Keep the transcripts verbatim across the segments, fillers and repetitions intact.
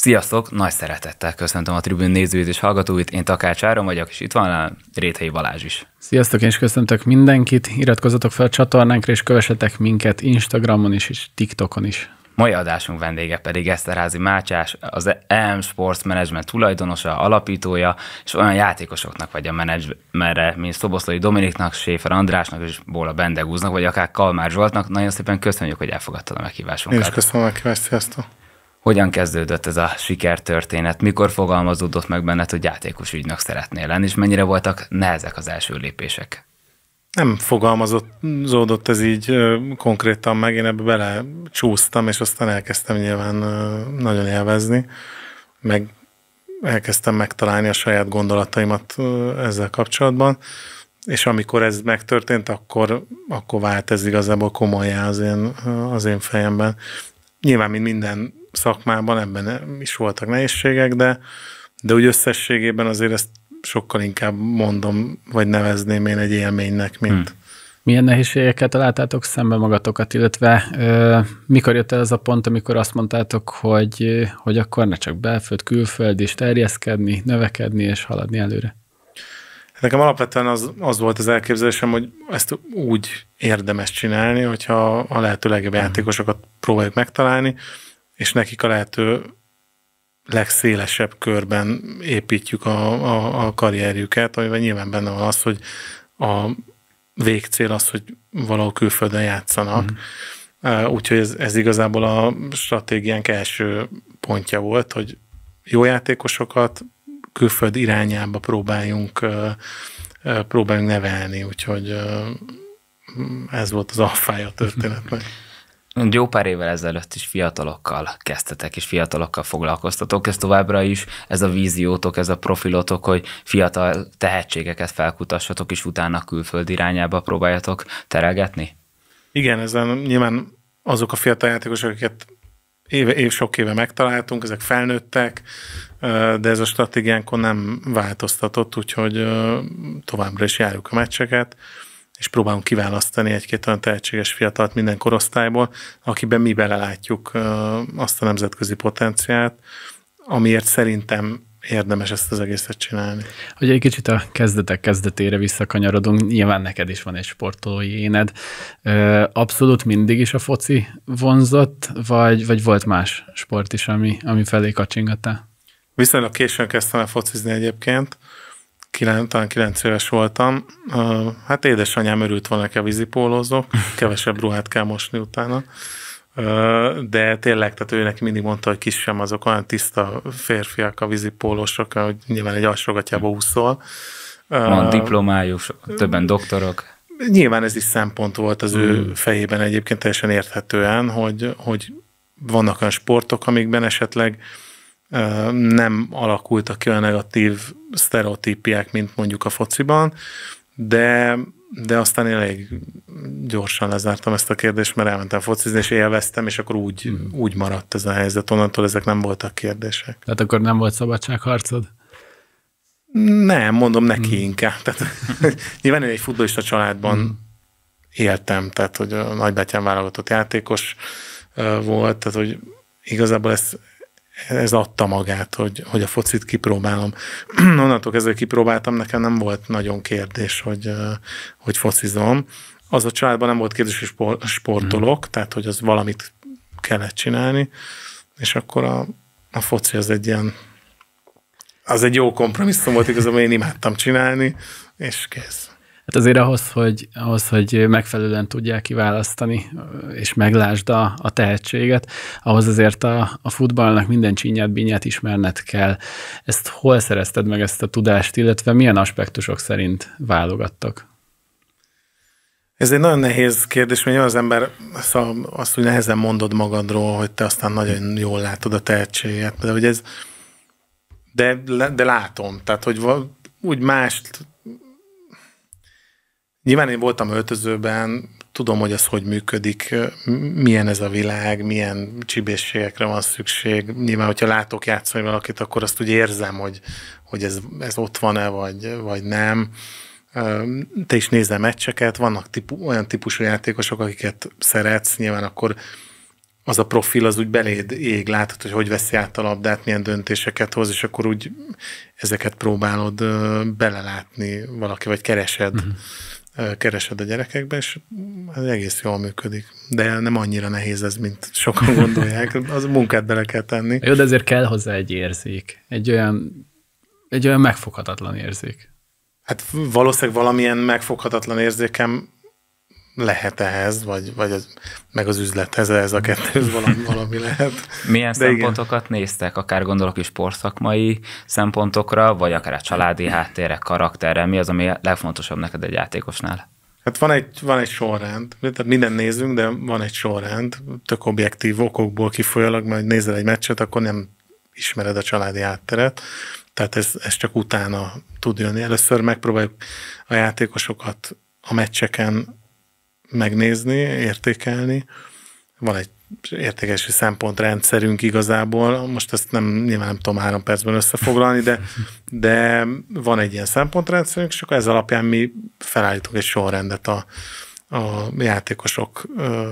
Sziasztok! Nagy szeretettel köszöntöm a tribün nézőit és hallgatóit. Én Takács Áron vagyok, és itt van Réthei Balázs is. Sziasztok, én is köszöntök mindenkit. Iratkozzatok fel a csatornánkra, és kövessetek minket Instagramon is, és TikTokon is. Mai adásunk vendége pedig Eszterházy Mátyás, az E M Sports Management tulajdonosa, alapítója, és olyan játékosoknak vagy a menedzsmere, mint Szoboszlai Dominiknak, Séfer Andrásnak és Bóla Bendegúznak, vagy akár Kalmár Zsoltnak. Nagyon szépen köszönjük, hogy elfogadtad a meghívásunkat. Én is köszönöm a meghívást, sziasztok! Hogyan kezdődött ez a sikertörténet? Mikor fogalmazódott meg benned, hogy játékos ügynök szeretnél lenni, és mennyire voltak nehezek az első lépések? Nem fogalmazódott ez így konkrétan meg, én ebbe bele csúsztam, és aztán elkezdtem nyilván nagyon élvezni, meg elkezdtem megtalálni a saját gondolataimat ezzel kapcsolatban, és amikor ez megtörtént, akkor, akkor vált ez igazából komolyá az én, az én fejemben. Nyilván, mint minden szakmában, ebben is voltak nehézségek, de, de úgy összességében azért ezt sokkal inkább mondom, vagy nevezném én egy élménynek, mint... Hmm. Milyen nehézségekkel találtátok szembe magatokat, illetve ö, mikor jött el az a pont, amikor azt mondtátok, hogy, hogy akkor ne csak belföld, külföld is terjeszkedni, növekedni és haladni előre? Nekem alapvetően az, az volt az elképzelésem, hogy ezt úgy érdemes csinálni, hogyha a lehető legjobb hmm. játékosokat próbáljuk megtalálni, és nekik a lehető legszélesebb körben építjük a, a, a karrierjüket, amiben nyilván benne van az, hogy a végcél az, hogy valahol külföldön játszanak. Mm. Úgyhogy ez, ez igazából a stratégiánk első pontja volt, hogy jó játékosokat külföld irányába próbáljunk, próbáljunk nevelni, úgyhogy ez volt az alfája a történetnek. Jó pár évvel ezelőtt is fiatalokkal kezdtetek, és fiatalokkal foglalkoztatok. Ez továbbra is, ez a víziótok, ez a profilotok, hogy fiatal tehetségeket felkutassatok, és utána külföld irányába próbáljatok terelgetni? Igen, ezen nyilván azok a fiatal játékosok, akiket éve, év, sok éve megtaláltunk, ezek felnőttek, de ez a stratégiánkon nem változtatott, úgyhogy továbbra is járjuk a meccseket, és próbálunk kiválasztani egy-két olyan tehetséges fiatalt minden korosztályból, akiben mi belelátjuk azt a nemzetközi potenciált, amiért szerintem érdemes ezt az egészet csinálni. Hogy egy kicsit a kezdetek kezdetére visszakanyarodunk, nyilván neked is van egy sportolói éned. Abszolút mindig is a foci vonzott, vagy, vagy volt más sport is, ami, ami felé kacsingattál? Viszonylag későn kezdtem el focizni egyébként, Kilen, talán kilenc éves voltam. Uh, hát édesanyám örült volna, hogy a vízipólózok, kevesebb ruhát kell mosni utána. Uh, de tényleg, tehát ő neki mindig mondta, hogy kisem azok olyan tiszta férfiak a vízipólósok, hogy nyilván egy alsógatjába úszol. Uh, Van diplomájuk, többen doktorok. Nyilván ez is szempont volt az mm. ő fejében egyébként teljesen érthetően, hogy, hogy vannak olyan sportok, amikben esetleg nem alakultak ki olyan negatív sztereotípiák, mint mondjuk a fociban, de, de aztán elég gyorsan lezártam ezt a kérdést, mert elmentem focizni, és élveztem, és akkor úgy, mm. úgy maradt ez a helyzet. Onnantól ezek nem voltak kérdések. Tehát akkor nem volt szabadságharcod? Nem, mondom neki mm. inkább. Tehát, nyilván én egy futballista családban mm. éltem, tehát hogy a nagybátyám válogatott játékos volt, tehát hogy igazából ez ez adta magát, hogy, hogy a focit kipróbálom. Onnantól kezdve kipróbáltam, nekem nem volt nagyon kérdés, hogy, hogy focizom. Az a családban nem volt kérdés, hogy sportolok, mm. tehát hogy az valamit kellett csinálni, és akkor a, a foci az egy ilyen, az egy jó kompromisszum volt, igazából én imádtam csinálni, és kész. Hát azért ahhoz, hogy, ahhoz, hogy megfelelően tudják kiválasztani, és meglásd a, a tehetséget, ahhoz azért a, a futballnak minden csinyát, binyát ismerned kell. Ezt hol szerezted meg ezt a tudást, illetve milyen aspektusok szerint válogattak? Ez egy nagyon nehéz kérdés, mert az ember szóval azt, hogy nehezen mondod magadról, hogy te aztán nagyon jól látod a tehetséget, de hogy ez de, de látom, tehát hogy úgy mást. Nyilván én voltam öltözőben, tudom, hogy ez hogy működik, milyen ez a világ, milyen csibészségekre van szükség. Nyilván, hogyha látok játszani valakit, akkor azt úgy érzem, hogy, hogy ez, ez ott van-e, vagy, vagy nem. Te is nézel meccseket, vannak típu, olyan típusú játékosok, akiket szeretsz, nyilván akkor az a profil az úgy beléd ég, látod, hogy hogy veszi át a labdát, milyen döntéseket hoz, és akkor úgy ezeket próbálod belelátni valaki, vagy keresed, uh-huh. keresed a gyerekekbe, és ez egész jól működik. De nem annyira nehéz ez, mint sokan gondolják. Az munkát bele kell tenni. Jó, de azért kell hozzá egy érzék. Egy olyan, egy olyan megfoghatatlan érzék. Hát valószínűleg valamilyen megfoghatatlan érzékem lehet ehhez, vagy, vagy az, meg az üzlethez, ez a kettőz valami, valami lehet. Milyen De szempontokat igen. néztek? Akár gondolok is sportszakmai szempontokra, vagy akár a családi háttérre, karakterre. Mi az, ami legfontosabb neked egy játékosnál? Hát van egy, van egy sorrend, tehát mindent nézünk, de van egy sorrend, tök objektív okokból kifolyólag, mert nézel egy meccset, akkor nem ismered a családi hátteret, tehát ez, ez csak utána tud jönni. Először megpróbáljuk a játékosokat a meccseken megnézni, értékelni. Van egy értékelési szempontrendszerünk igazából, most ezt nem, nyilván nem tudom három percben összefoglalni, de, de van egy ilyen szempontrendszerünk, és akkor ez alapján mi felállítunk egy sorrendet a, a játékosok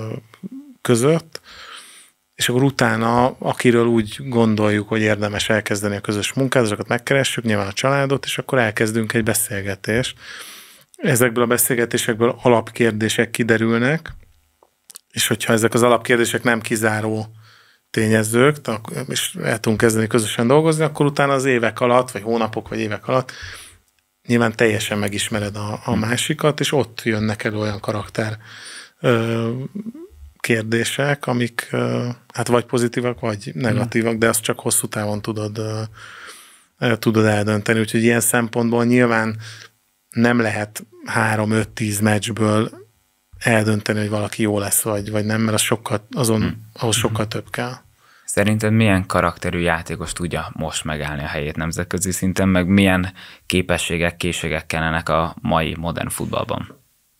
között, és akkor utána, akiről úgy gondoljuk, hogy érdemes elkezdeni a közös munkát, azokat megkeressük, nyilván a családot, és akkor elkezdünk egy beszélgetést. Ezekből a beszélgetésekből alapkérdések kiderülnek, és hogyha ezek az alapkérdések nem kizáró tényezők, és el tudunk kezdeni közösen dolgozni, akkor utána az évek alatt, vagy hónapok, vagy évek alatt nyilván teljesen megismered a, a másikat, és ott jönnek elő olyan karakter ö, kérdések, amik ö, hát vagy pozitívak, vagy negatívak, de azt csak hosszú távon tudod, ö, ö, tudod eldönteni. Úgyhogy ilyen szempontból nyilván nem lehet három, öt, tíz meccsből eldönteni, hogy valaki jó lesz, vagy, vagy nem, mert az sokkal, azon, hmm. ahhoz sokkal több kell. Szerinted milyen karakterű játékos tudja most megállni a helyét nemzetközi szinten, meg milyen képességek, készségek kellenek a mai modern futballban?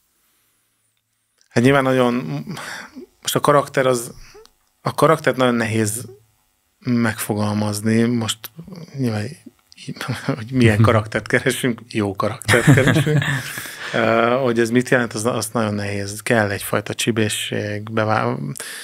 Hát nyilván nagyon, most a karakter az, a karaktert nagyon nehéz megfogalmazni, most nyilván hogy milyen karaktert keresünk, jó karaktert keresünk. Uh, hogy ez mit jelent, az, az nagyon nehéz. Kell egyfajta csibészség, bevá...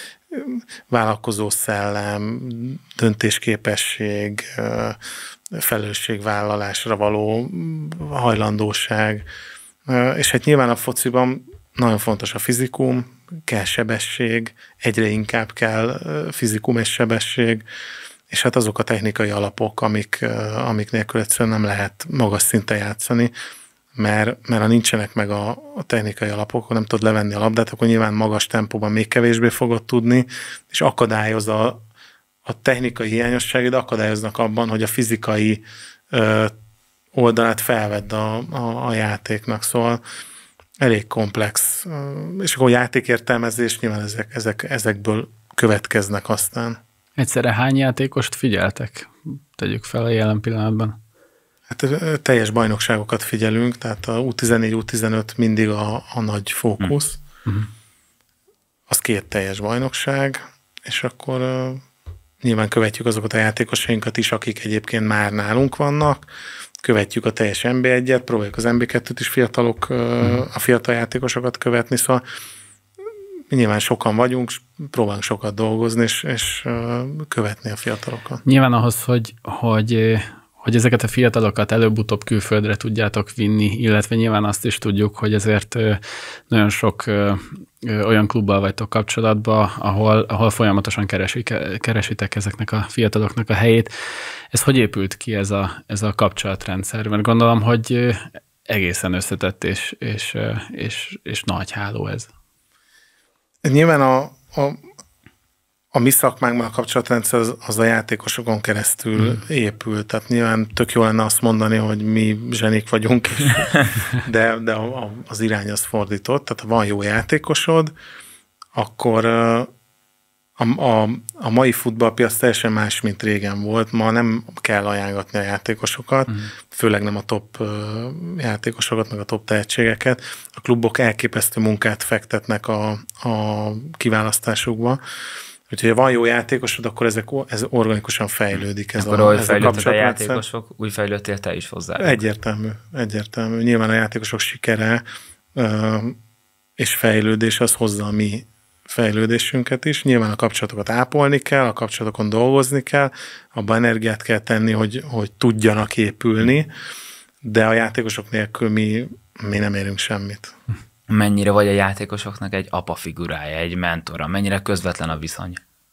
vállalkozó szellem, döntésképesség, uh, felelősségvállalásra való hajlandóság. Uh, és hát nyilván a fociban nagyon fontos a fizikum, kell sebesség, egyre inkább kell fizikum és sebesség, és hát azok a technikai alapok, amik, amik nélkül egyszerűen nem lehet magas szinten játszani, mert, mert ha nincsenek meg a, a technikai alapok, akkor nem tudod levenni a labdát, akkor nyilván magas tempóban még kevésbé fogod tudni, és akadályoz a, a technikai hiányosság, de akadályoznak abban, hogy a fizikai ö, oldalát felvedd a, a, a játéknak, szóval elég komplex. És akkor a játékértelmezés nyilván ezek, ezek, ezekből következnek aztán. Egyszerre hány játékost figyeltek? Tegyük fel a jelen pillanatban. Hát teljes bajnokságokat figyelünk, tehát a U tizennégy, U tizenöt mindig a, a nagy fókusz. Mm. Az két teljes bajnokság, és akkor uh, nyilván követjük azokat a játékosainkat is, akik egyébként már nálunk vannak, követjük a teljes en bé egyet, próbáljuk az en bé kettőt is fiatalok, uh, mm. a fiatal játékosokat követni, szóval nyilván sokan vagyunk, próbálunk sokat dolgozni, és, és uh, követni a fiatalokat. Nyilván ahhoz, hogy, hogy, hogy ezeket a fiatalokat előbb-utóbb külföldre tudjátok vinni, illetve nyilván azt is tudjuk, hogy ezért nagyon sok olyan klubbal vagytok kapcsolatban, ahol, ahol folyamatosan keresik, keresitek ezeknek a fiataloknak a helyét. Ez hogy épült ki ez a, ez a kapcsolatrendszer? Mert gondolom, hogy egészen összetett és, és, és, és nagy háló ez. Nyilván a, a, a mi szakmánkban a kapcsolatrendszer az, az a játékosokon keresztül hmm. épül. Tehát nyilván tök jó lenne azt mondani, hogy mi zsenik vagyunk, de, de a, a, az irány az fordított. Tehát ha van jó játékosod, akkor a, a, a mai futballpiac teljesen más, mint régen volt. Ma nem kell ajánlatni a játékosokat, hmm. főleg nem a top játékosokat, meg a top tehetségeket. A klubok elképesztő munkát fektetnek a, a kiválasztásukba. Úgyhogy ha van jó játékosod, akkor ezek, ez organikusan fejlődik. Ez akkor a, ahogy ez fejlődtek a, a játékosok, úgy fejlődtél te is hozzá. Egyértelmű, egyértelmű. Nyilván a játékosok sikere és fejlődés az hozza a mi fejlődésünket is. Nyilván a kapcsolatokat ápolni kell, a kapcsolatokon dolgozni kell, abban energiát kell tenni, hogy, hogy tudjanak épülni, de a játékosok nélkül mi, mi nem érünk semmit. Mennyire vagy a játékosoknak egy apa figurája, egy mentora? Mennyire közvetlen a viszony?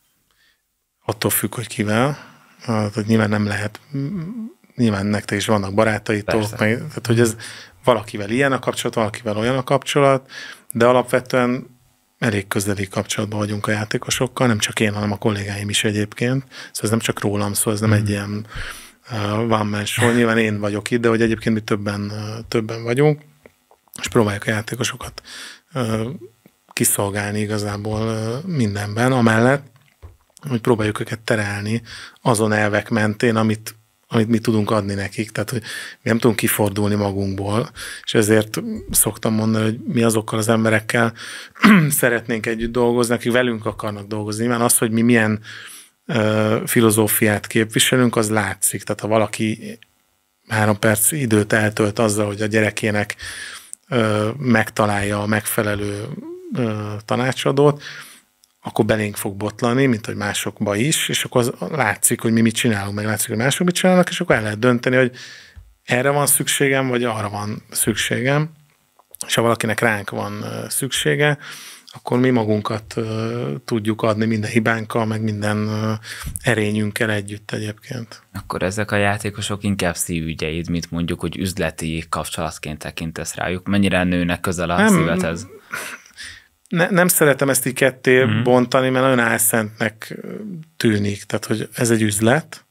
Attól függ, hogy kivel. Tehát nyilván nem lehet, nyilván nektek is vannak barátaitok, meg, tehát hogy ez valakivel ilyen a kapcsolat, valakivel olyan a kapcsolat, de alapvetően elég közeli kapcsolatban vagyunk a játékosokkal, nem csak én, hanem a kollégáim is egyébként. Szóval ez nem csak rólam szól, ez nem mm. egy ilyen uh, one man show. Nyilván én vagyok itt, de hogy egyébként mi többen, uh, többen vagyunk, és próbáljuk a játékosokat uh, kiszolgálni igazából uh, mindenben, amellett, hogy próbáljuk őket terelni azon elvek mentén, amit, amit mi tudunk adni nekik. Tehát, hogy mi nem tudunk kifordulni magunkból, és ezért szoktam mondani, hogy mi azokkal az emberekkel szeretnénk együtt dolgozni, akik velünk akarnak dolgozni. Nyilván az, hogy mi milyen uh, filozófiát képviselünk, az látszik. Tehát, ha valaki három perc időt eltölt azzal, hogy a gyerekének uh, megtalálja a megfelelő uh, tanácsadót, akkor belénk fog botlani, mint hogy másokba is, és akkor az látszik, hogy mi mit csinálunk, meg látszik, hogy mások mit csinálnak, és akkor el lehet dönteni, hogy erre van szükségem, vagy arra van szükségem, és ha valakinek ránk van szüksége, akkor mi magunkat tudjuk adni minden hibánkkal, meg minden erényünkkel együtt egyébként. Akkor ezek a játékosok inkább szívügyeid, mint mondjuk, hogy üzleti kapcsolatként tekintesz rájuk. Mennyire nőnek közel a szívedhez? Ne, nem szeretem ezt így ketté mm. bontani, mert nagyon álszentnek tűnik. Tehát, hogy ez egy üzlet,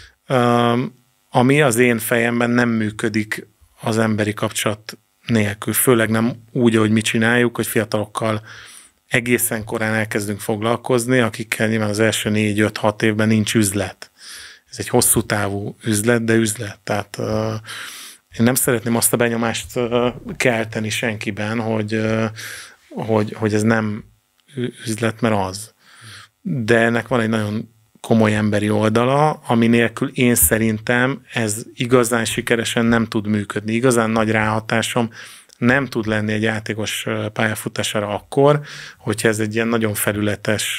ami az én fejemben nem működik az emberi kapcsolat nélkül. Főleg nem úgy, ahogy mi csináljuk, hogy fiatalokkal egészen korán elkezdünk foglalkozni, akikkel nyilván az első négy, öt, hat évben nincs üzlet. Ez egy hosszú távú üzlet, de üzlet. Tehát én nem szeretném azt a benyomást kelteni senkiben, hogy Hogy, hogy ez nem üzlet, mert az. De ennek van egy nagyon komoly emberi oldala, ami nélkül én szerintem ez igazán sikeresen nem tud működni. Igazán nagy ráhatásom nem tud lenni egy játékos pályafutására akkor, hogyha ez egy ilyen nagyon felületes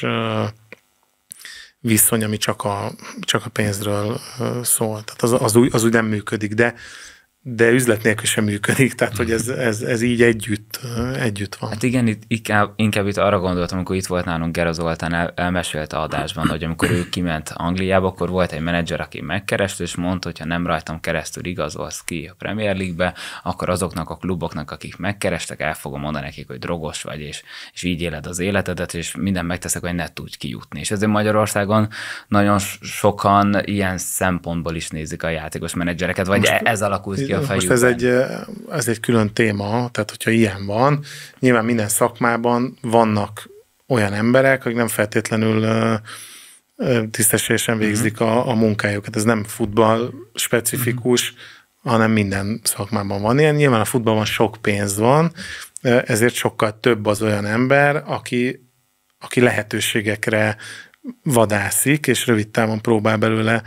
viszony, ami csak a, csak a pénzről szól. Tehát az, az, úgy, az úgy nem működik, de de üzlet nélkül sem működik, tehát hogy ez, ez, ez így együtt, együtt van. Hát igen, itt inkább, inkább itt arra gondoltam, amikor itt volt nálunk Gera Zoltán, el, elmesélte adásban, hogy amikor ő kiment Angliába, akkor volt egy menedzser, aki megkerest, és mondta, hogy ha nem rajtam keresztül igazolsz ki a Premier League-be, akkor azoknak a kluboknak, akik megkerestek, el fogom mondani nekik, hogy drogos vagy, és, és így éled az életedet, és mindent megteszek, hogy ne tudj kijutni. És ezért Magyarországon nagyon sokan ilyen szempontból is nézik a játékos menedzsereket, vagy most, ez alakult ki a fejükben. Most ez egy, ez egy külön téma, tehát hogyha ilyen van, nyilván minden szakmában vannak olyan emberek, akik nem feltétlenül tisztességesen végzik a, a munkájukat. Ez nem futball specifikus, uh-huh. hanem minden szakmában van ilyen. Nyilván a futballban sok pénz van, ezért sokkal több az olyan ember, aki, aki lehetőségekre vadászik, és rövid távon próbál belőle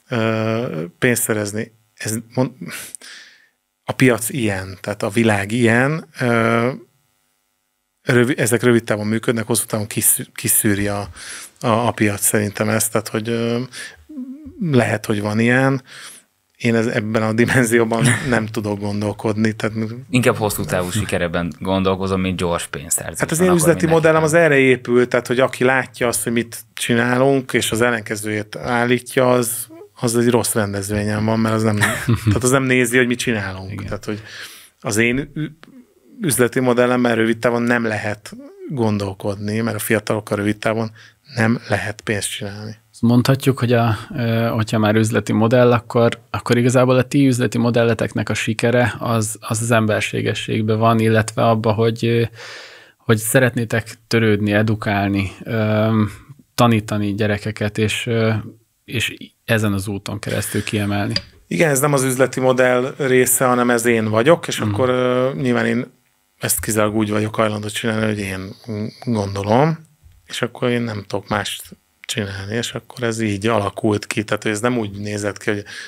pénzt szerezni. Ez, a piac ilyen, tehát a világ ilyen, rövid, ezek rövid távon működnek, hosszú távon kiszűri a, a, a piac szerintem ezt, tehát hogy lehet, hogy van ilyen. Én ez, ebben a dimenzióban nem tudok gondolkodni. Tehát, inkább hosszú távú sikereben gondolkozom, mint gyors pénzszerzés. Hát az én üzleti modellem az erre épül, tehát hogy aki látja azt, hogy mit csinálunk, és az ellenkezőjét állítja, az az egy rossz rendezvényen van, mert az nem, tehát az nem nézi, hogy mit csinálunk. Igen. Tehát, hogy az én üzleti modellemmel rövid távon nem lehet gondolkodni, mert a fiatalokkal rövid távon nem lehet pénzt csinálni. Mondhatjuk, hogy a, hogyha már üzleti modell, akkor, akkor igazából a ti üzleti modelleteknek a sikere az az, az emberségességben van, illetve abba, hogy, hogy szeretnétek törődni, edukálni, tanítani gyerekeket, és és ezen az úton keresztül kiemelni. Igen, ez nem az üzleti modell része, hanem ez én vagyok, és mm. akkor uh, nyilván én ezt kizárólag úgy vagyok hajlandó csinálni, hogy én gondolom, és akkor én nem tudok mást csinálni, és akkor ez így alakult ki. Tehát ez nem úgy nézett ki, hogy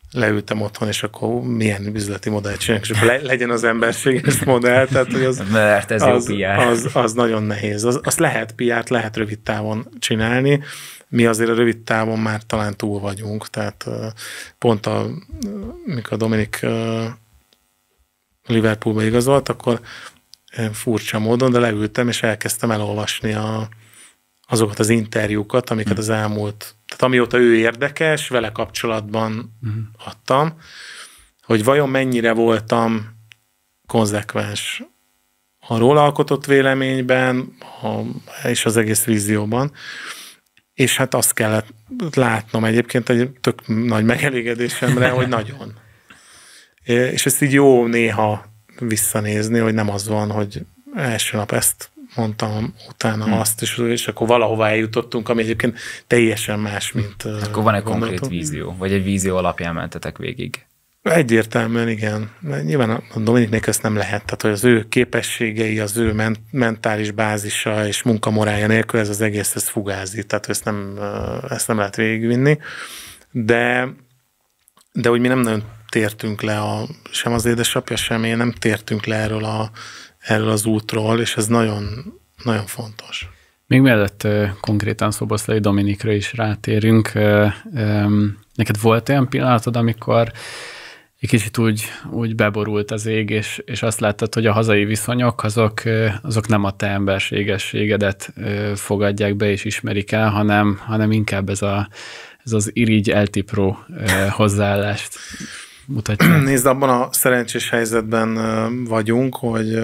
leültem otthon, és akkor milyen üzleti modellt csinálunk, és akkor le, legyen az emberséges modell, tehát hogy az, mert ez az, jó pé er. Az, az nagyon nehéz. Az, azt lehet pé ert, lehet rövid távon csinálni, mi azért a rövid távon már talán túl vagyunk, tehát pont a, mikor Dominik Liverpoolba igazolt, akkor furcsa módon, de leültem, és elkezdtem elolvasni a, azokat az interjúkat, amiket az elmúlt, tehát amióta ő érdekes, vele kapcsolatban uh-huh. adtam, hogy vajon mennyire voltam konzekvens a róla alkotott véleményben, a, és az egész vízióban. És hát azt kellett látnom egyébként egy tök nagy megelégedésemre, hogy nagyon. És ezt így jó néha visszanézni, hogy nem az van, hogy első nap ezt mondtam, utána hmm. azt, és, és akkor valahova eljutottunk, ami egyébként teljesen más, mint akkor van egy konkrét vízió, vagy egy vízió alapján mentetek végig? Egyértelműen igen. Nyilván a Dominiknek ezt nem lehet, tehát hogy az ő képességei, az ő ment- mentális bázisa és munkamorálja nélkül ez az egész, ez fugázik, tehát ezt nem, ezt nem lehet végigvinni. De, de hogy mi nem nagyon tértünk le, a, sem az édesapja, sem én nem tértünk le erről, a, erről az útról, és ez nagyon, nagyon fontos. Még mielőtt uh, konkrétan Szoboszlai Dominikra is rátérünk, uh, um, neked volt olyan pillanatod, amikor egy kicsit úgy, úgy beborult az ég, és, és azt láttad, hogy a hazai viszonyok azok, azok nem a te emberségességedet fogadják be és ismerik el, hanem, hanem inkább ez, a, ez az irigy eltipró hozzáállást mutatja. Nézd, abban a szerencsés helyzetben vagyunk, hogy,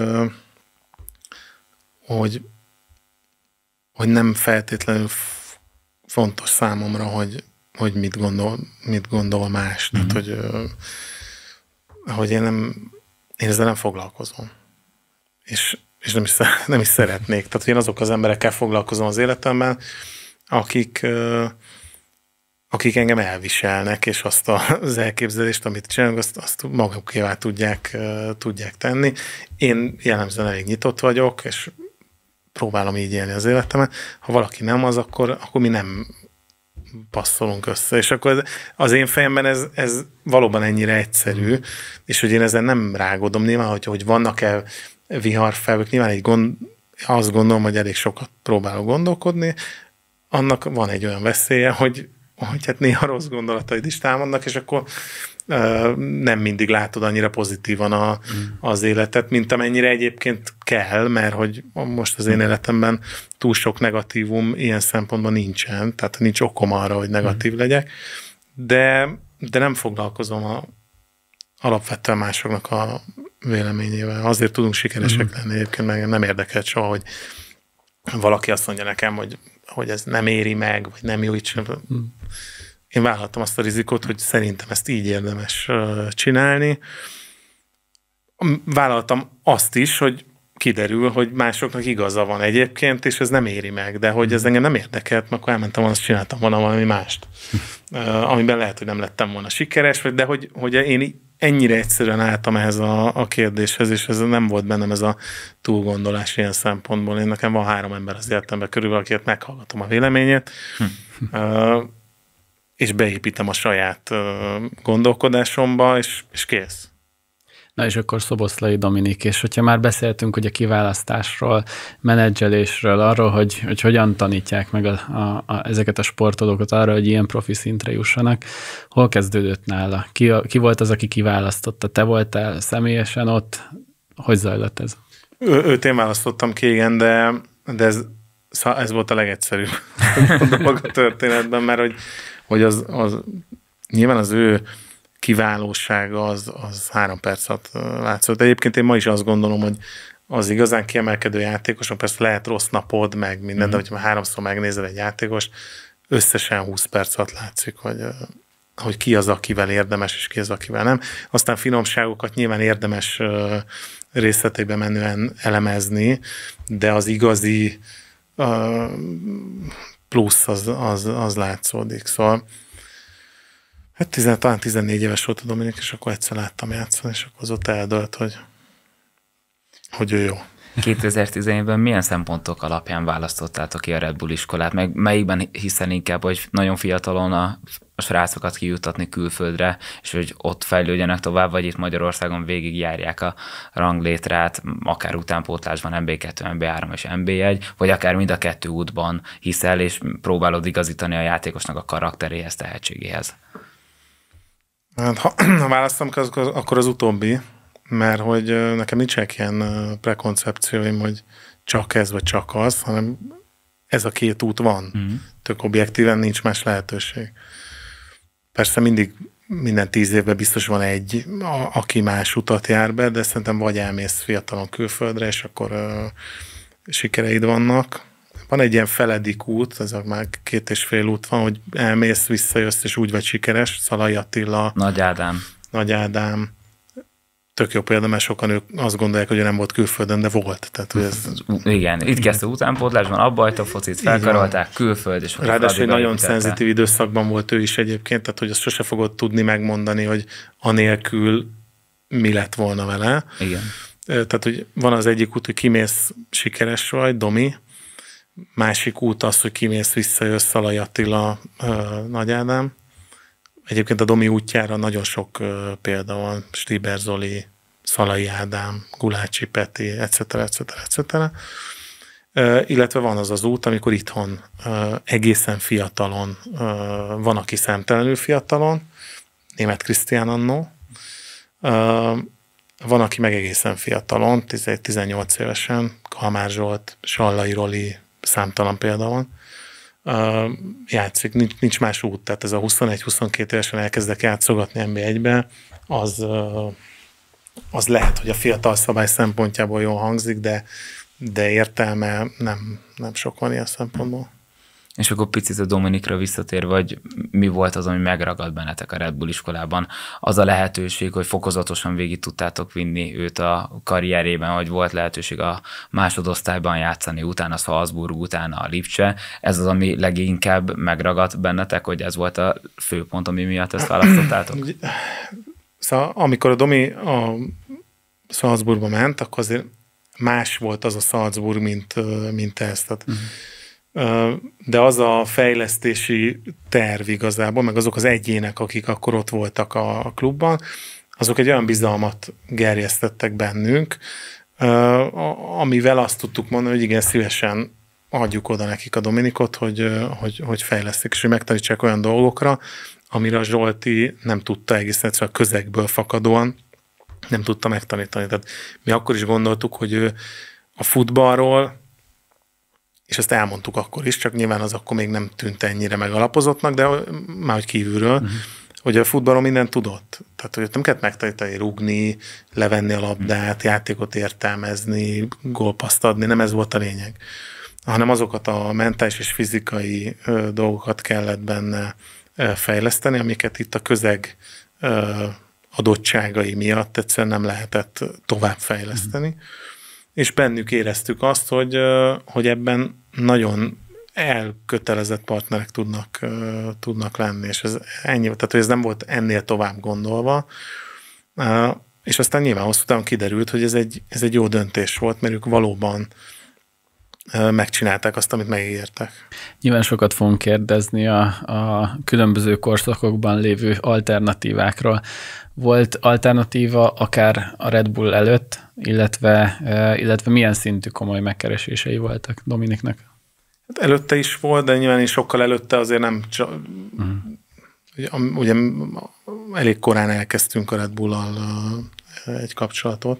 hogy, hogy nem feltétlenül fontos számomra, hogy, hogy mit gondol, mit gondol más. Mm-hmm. Tehát, hogy hogy én nem, én ezzel nem foglalkozom. És, és nem, is, nem is szeretnék. Tehát én azok az emberekkel foglalkozom az életemben, akik, akik engem elviselnek, és azt az elképzelést, amit csinálunk, azt, azt magukévá tudják, tudják tenni. Én jellemzően elég nyitott vagyok, és próbálom így élni az életemet. Ha valaki nem az, akkor, akkor mi nem passzolunk össze, és akkor az én fejemben ez, ez valóban ennyire egyszerű, és hogy én ezen nem rágódom, nyilván, hogy, hogy vannak-e viharfelvők, nyilván egy gond, azt gondolom, hogy elég sokat próbálok gondolkodni, annak van egy olyan veszélye, hogy, hogy hát néha rossz gondolataid is támadnak, és akkor uh, nem mindig látod annyira pozitívan a, az életet, mint amennyire egyébként kell, mert hogy most az én életemben túl sok negatívum ilyen szempontban nincsen, tehát nincs okom arra, hogy negatív legyek, de, de nem foglalkozom a, alapvetően másoknak a véleményével. Azért tudunk sikeresek lenni, egyébként meg nem érdekelt soha, hogy valaki azt mondja nekem, hogy, hogy ez nem éri meg, vagy nem jó így sem. Én vállaltam azt a rizikót, hogy szerintem ezt így érdemes csinálni. Vállaltam azt is, hogy kiderül, hogy másoknak igaza van egyébként, és ez nem éri meg, de hogy ez engem nem érdekelt, mert akkor elmentem volna, azt csináltam volna valami mást. Amiben lehet, hogy nem lettem volna sikeres, de hogy, hogy én ennyire egyszerűen álltam ehhez a, a kérdéshez, és ez nem volt bennem ez a túlgondolás ilyen szempontból. Én nekem van három ember az életemben körülbelül, akiket meghallgatom a véleményét, uh, és beépítem a saját uh, gondolkodásomba, és, és kész. Na és akkor Szoboszlai Dominik, és hogyha már beszéltünk ugye kiválasztásról, menedzselésről, arról, hogy, hogy hogyan tanítják meg a, a, a, ezeket a sportolókat arra, hogy ilyen profi szintre jussanak, hol kezdődött nála? Ki, ki volt az, aki kiválasztotta? Te voltál személyesen ott? Hogy zajlott ez? Ő, őt én választottam ki, igen, de, de ez, ez volt a legegyszerűbb dolog a történetben, mert hogy, hogy az, az nyilván az ő kiválósága az, az három perc alatt látszott. Egyébként én ma is azt gondolom, hogy az igazán kiemelkedő játékosok, persze lehet rossz napod, meg minden, mm. de hogyha háromszor megnézel egy játékos, összesen húsz perc alatt látszik, hogy, hogy ki az, akivel érdemes, és ki az, akivel nem. Aztán finomságokat nyilván érdemes részleteiben menően elemezni, de az igazi plusz az, az, az látszódik. Szóval hát tizen, talán tizennégy éves volt a Dominik, és akkor egyszer láttam játszani, és akkor az ott eldölt, hogy, hogy ő jó. kétezer-tizenegyben milyen szempontok alapján választottátok ki a Red Bull iskolát, meg melyikben hiszen inkább, hogy nagyon fiatalon a a srácokat kijuttatni külföldre, és hogy ott fejlődjenek tovább, vagy itt Magyarországon végigjárják a ranglétrát, akár utánpótlásban en bé kettő, en bé három és en bé egy, vagy akár mind a kettő útban hiszel, és próbálod igazítani a játékosnak a karakteréhez, tehetségéhez. Hát, ha, ha választom, akkor az utóbbi, mert hogy nekem nincsenek ilyen prekoncepcióim, hogy csak ez vagy csak az, hanem ez a két út van. Mm. Tök objektíven nincs más lehetőség. Persze mindig minden tíz évben biztos van egy, a, aki más utat jár be, de szerintem vagy elmész fiatalon külföldre, és akkor uh, sikereid vannak. Van egy ilyen feledik út, ez a már két és fél út van, hogy elmész, visszajössz, és úgy vagy sikeres. Szalai Attila. Nagy Ádám. Nagy Ádám. Tök jó példa, mert sokan ők azt gondolják, hogy ő nem volt külföldön, de volt. Tehát, hogy ez... Igen, itt kezdte utánpótlásban, abba hagyta a focit, felkarolták, külföld, és ráadásul egy nagyon szenzitív időszakban volt ő is egyébként, tehát hogy azt sose fogod tudni megmondani, hogy anélkül mi lett volna vele. Igen. Tehát, hogy van az egyik út, hogy kimész, sikeres vagy, Domi, másik út az, hogy kimész, visszajössz, Szalai Attila, Nagy Ádám. Egyébként a Domi útjára nagyon sok példa van, Stiber Zoli, Szalai Ádám, Gulácsi Peti, et cetera, et cetera, et cetera. Illetve van az az út, amikor itthon egészen fiatalon, van, aki szemtelenül fiatalon, Németh Krisztián annó, van, aki meg egészen fiatalon, tizennyolc évesen, Kalmár Zsolt, Sallai Roli, számtalan példa van. Uh, játszik, nincs, nincs más út, tehát ez a huszonegy-huszonkét évesen elkezdek játszogatni en bé egybe, az, uh, az lehet, hogy a fiatal szabály szempontjából jól hangzik, de, de értelme nem, nem sok van ilyen szempontból. És akkor picit a Dominikra visszatér, vagy mi volt az, ami megragad bennetek a Red Bull iskolában? Az a lehetőség, hogy fokozatosan végig tudtátok vinni őt a karrierében, hogy volt lehetőség a másodosztályban játszani, utána Salzburg, utána a Lipcse. Ez az, ami leginkább megragad bennetek, hogy ez volt a főpont, ami miatt ezt választottátok? Szóval amikor a Domi a Salzburgba ment, akkor azért más volt az a Salzburg, mint, mint ez. Tehát uh-huh. De az a fejlesztési terv igazából, meg azok az egyének, akik akkor ott voltak a klubban, azok egy olyan bizalmat gerjesztettek bennünk, amivel azt tudtuk mondani, hogy igen, szívesen adjuk oda nekik a Dominikot, hogy, hogy, hogy fejlesztik, és hogy megtanítsák olyan dolgokra, amire a Zsolti nem tudta egészen egyszerűen a közegből fakadóan, nem tudta megtanítani. Tehát mi akkor is gondoltuk, hogy ő a futballról, és ezt elmondtuk akkor is, csak nyilván az akkor még nem tűnt ennyire megalapozottnak, de már hogy kívülről, uh-huh. hogy a futballon mindent tudott. Tehát, hogy nem kellett megtanítani, rúgni, levenni a labdát, uh-huh. játékot értelmezni, gólpaszt adni, nem ez volt a lényeg. Hanem azokat a mentális és fizikai ö, dolgokat kellett benne ö, fejleszteni, amiket itt a közeg ö, adottságai miatt egyszerűen nem lehetett tovább fejleszteni. Uh-huh. És bennük éreztük azt, hogy, hogy ebben nagyon elkötelezett partnerek tudnak, tudnak lenni, és ez ennyi, tehát hogy ez nem volt ennél tovább gondolva, és aztán nyilván hosszú távon kiderült, hogy ez egy, ez egy jó döntés volt, mert ők valóban megcsinálták azt, amit megígértek. Nyilván sokat fogunk kérdezni a, a különböző korszakokban lévő alternatívákról. Volt alternatíva akár a Red Bull előtt, illetve, illetve milyen szintű komoly megkeresései voltak Dominiknek? Hát előtte is volt, de nyilván is sokkal előtte azért nem csak... Uh-huh. Ugye elég korán elkezdtünk a Red Bull-al egy kapcsolatot.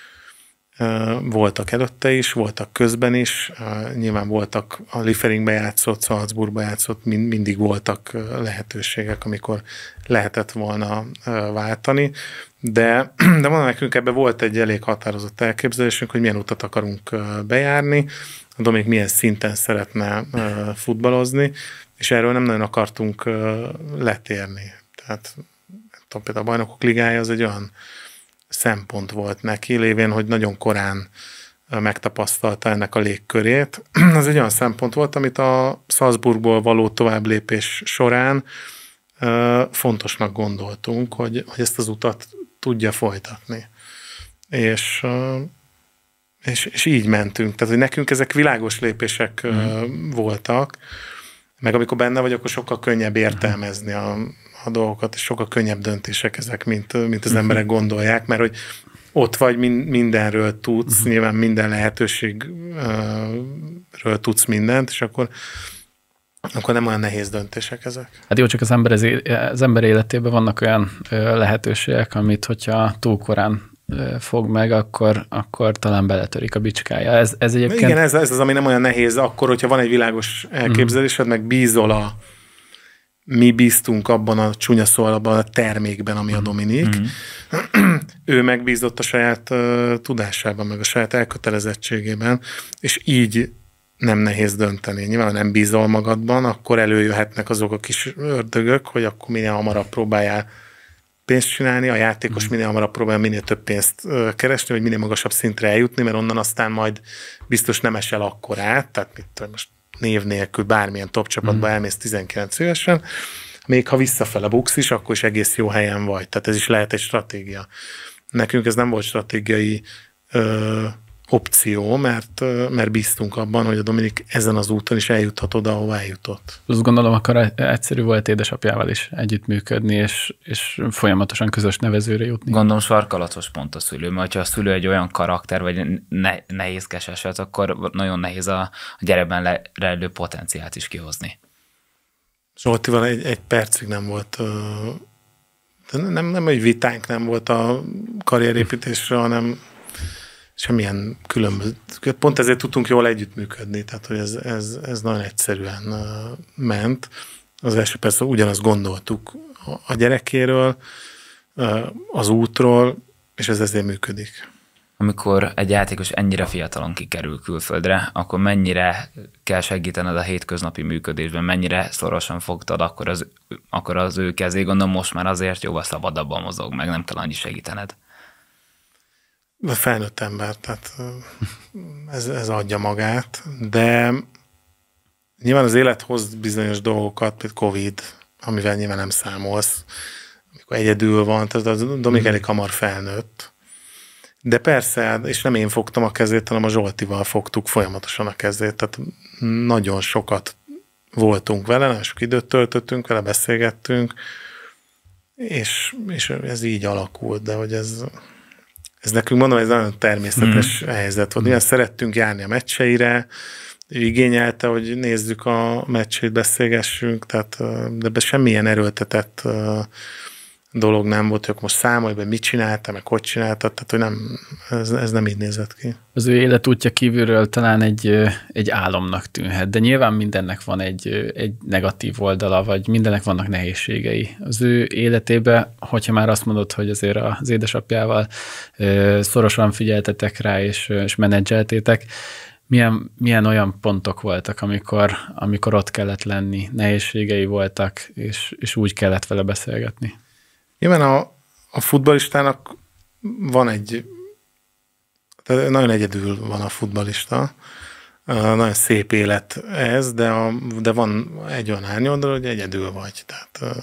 Voltak előtte is, voltak közben is, nyilván voltak a Lieferingbe játszott, Salzburgba játszott, mindig voltak lehetőségek, amikor lehetett volna váltani, de, de mondom, nekünk ebben volt egy elég határozott elképzelésünk, hogy milyen utat akarunk bejárni, a Dominik milyen szinten szeretne futballozni, és erről nem nagyon akartunk letérni. Tehát tudom, például a Bajnokok Ligája az egy olyan szempont volt neki, lévén, hogy nagyon korán megtapasztalta ennek a légkörét. Ez egy olyan szempont volt, amit a Salzburgból való továbblépés során fontosnak gondoltunk, hogy, hogy ezt az utat tudja folytatni. És, És, és így mentünk. Tehát, hogy nekünk ezek világos lépések mm. voltak, meg amikor benne vagy, akkor sokkal könnyebb értelmezni a, a dolgokat, és sokkal könnyebb döntések ezek, mint, mint az emberek gondolják, mert hogy ott vagy, mindenről tudsz, uh-huh. nyilván minden lehetőségről tudsz mindent, és akkor, akkor nem olyan nehéz döntések ezek. Hát jó, csak az ember, az ember életében vannak olyan lehetőségek, amit hogyha túl korán fog meg, akkor, akkor talán beletörik a bicskája. Ez, ez egyébként... Igen, ez, ez az, ami nem olyan nehéz akkor, hogyha van egy világos elképzelésed, uh-huh. meg bízol a mi bíztunk abban a csúnya szóval, abban a termékben, ami a Dominik. Mm-hmm. Ő megbízott a saját uh, tudásában, meg a saját elkötelezettségében, és így nem nehéz dönteni. Nyilván, ha nem bízol magadban, akkor előjöhetnek azok a kis ördögök, hogy akkor minél hamarabb próbáljál pénzt csinálni, a játékos mm-hmm. minél hamarabb próbál minél több pénzt uh, keresni, vagy minél magasabb szintre eljutni, mert onnan aztán majd biztos nem esel akkor át, tehát mit tudom, most név nélkül bármilyen top csapatba mm. elmész tizenkilenc évesen, még ha visszafele buksz is, akkor is egész jó helyen vagy. Tehát ez is lehet egy stratégia. Nekünk ez nem volt stratégiai ö, opció, mert, ö, mert bíztunk abban, hogy a Dominik ezen az úton is eljuthat oda, ahova eljutott. Azt gondolom, akkor egyszerű volt édesapjával is együttműködni, és, és folyamatosan közös nevezőre jutni. Gondolom sarkalatos pont a szülő, mert ha a szülő egy olyan karakter, vagy ne, nehézkes eset, akkor nagyon nehéz a, a gyerekben rejlő potenciált is kihozni. Zsoltival egy, egy percig nem volt, nem, nem egy vitánk nem volt a karrierépítésre, hanem semmilyen különböző. Pont ezért tudtunk jól együttműködni, tehát hogy ez, ez, ez nagyon egyszerűen ment. Az első persze ugyanazt gondoltuk a gyerekéről, az útról, és ez ezért működik. Amikor egy játékos ennyire fiatalon kikerül külföldre, akkor mennyire kell segítened a hétköznapi működésben, mennyire szorosan fogtad akkor az, akkor az ő kezé, gondolom most már azért jóval szabadabban mozog, meg nem kell annyi segítened. A felnőtt ember, tehát ez, ez adja magát, de nyilván az élet hoz bizonyos dolgokat, például Covid, amivel nyilván nem számolsz, amikor egyedül van, tehát a Dominik elég hamar felnőtt. De persze, és nem én fogtam a kezét, hanem a Zsoltival fogtuk folyamatosan a kezét, tehát nagyon sokat voltunk vele, nagyon sok időt töltöttünk vele, beszélgettünk, és, és ez így alakult, de hogy ez, ez nekünk mondom, ez nagyon természetes mm. helyzet volt. Milyen szerettünk járni a meccseire, ő igényelte, hogy nézzük a meccsét, beszélgessünk, tehát, de ebben semmilyen erőltetett dolog nem volt, hogy most számolj be, mit csinálta, meg hogy csinálta, tehát hogy nem, ez, ez nem így nézett ki. Az ő életútja kívülről talán egy, egy álomnak tűnhet, de nyilván mindennek van egy, egy negatív oldala, vagy mindennek vannak nehézségei. Az ő életében, hogyha már azt mondod, hogy azért az édesapjával szorosan figyeltetek rá, és, és menedzseltétek, milyen, milyen olyan pontok voltak, amikor, amikor ott kellett lenni, nehézségei voltak, és, és úgy kellett vele beszélgetni? Nyilván a, a futballistának van egy, nagyon egyedül van a futballista, nagyon szép élet ez, de, a, de van egy olyan árnyoldal, hogy egyedül vagy. Tehát,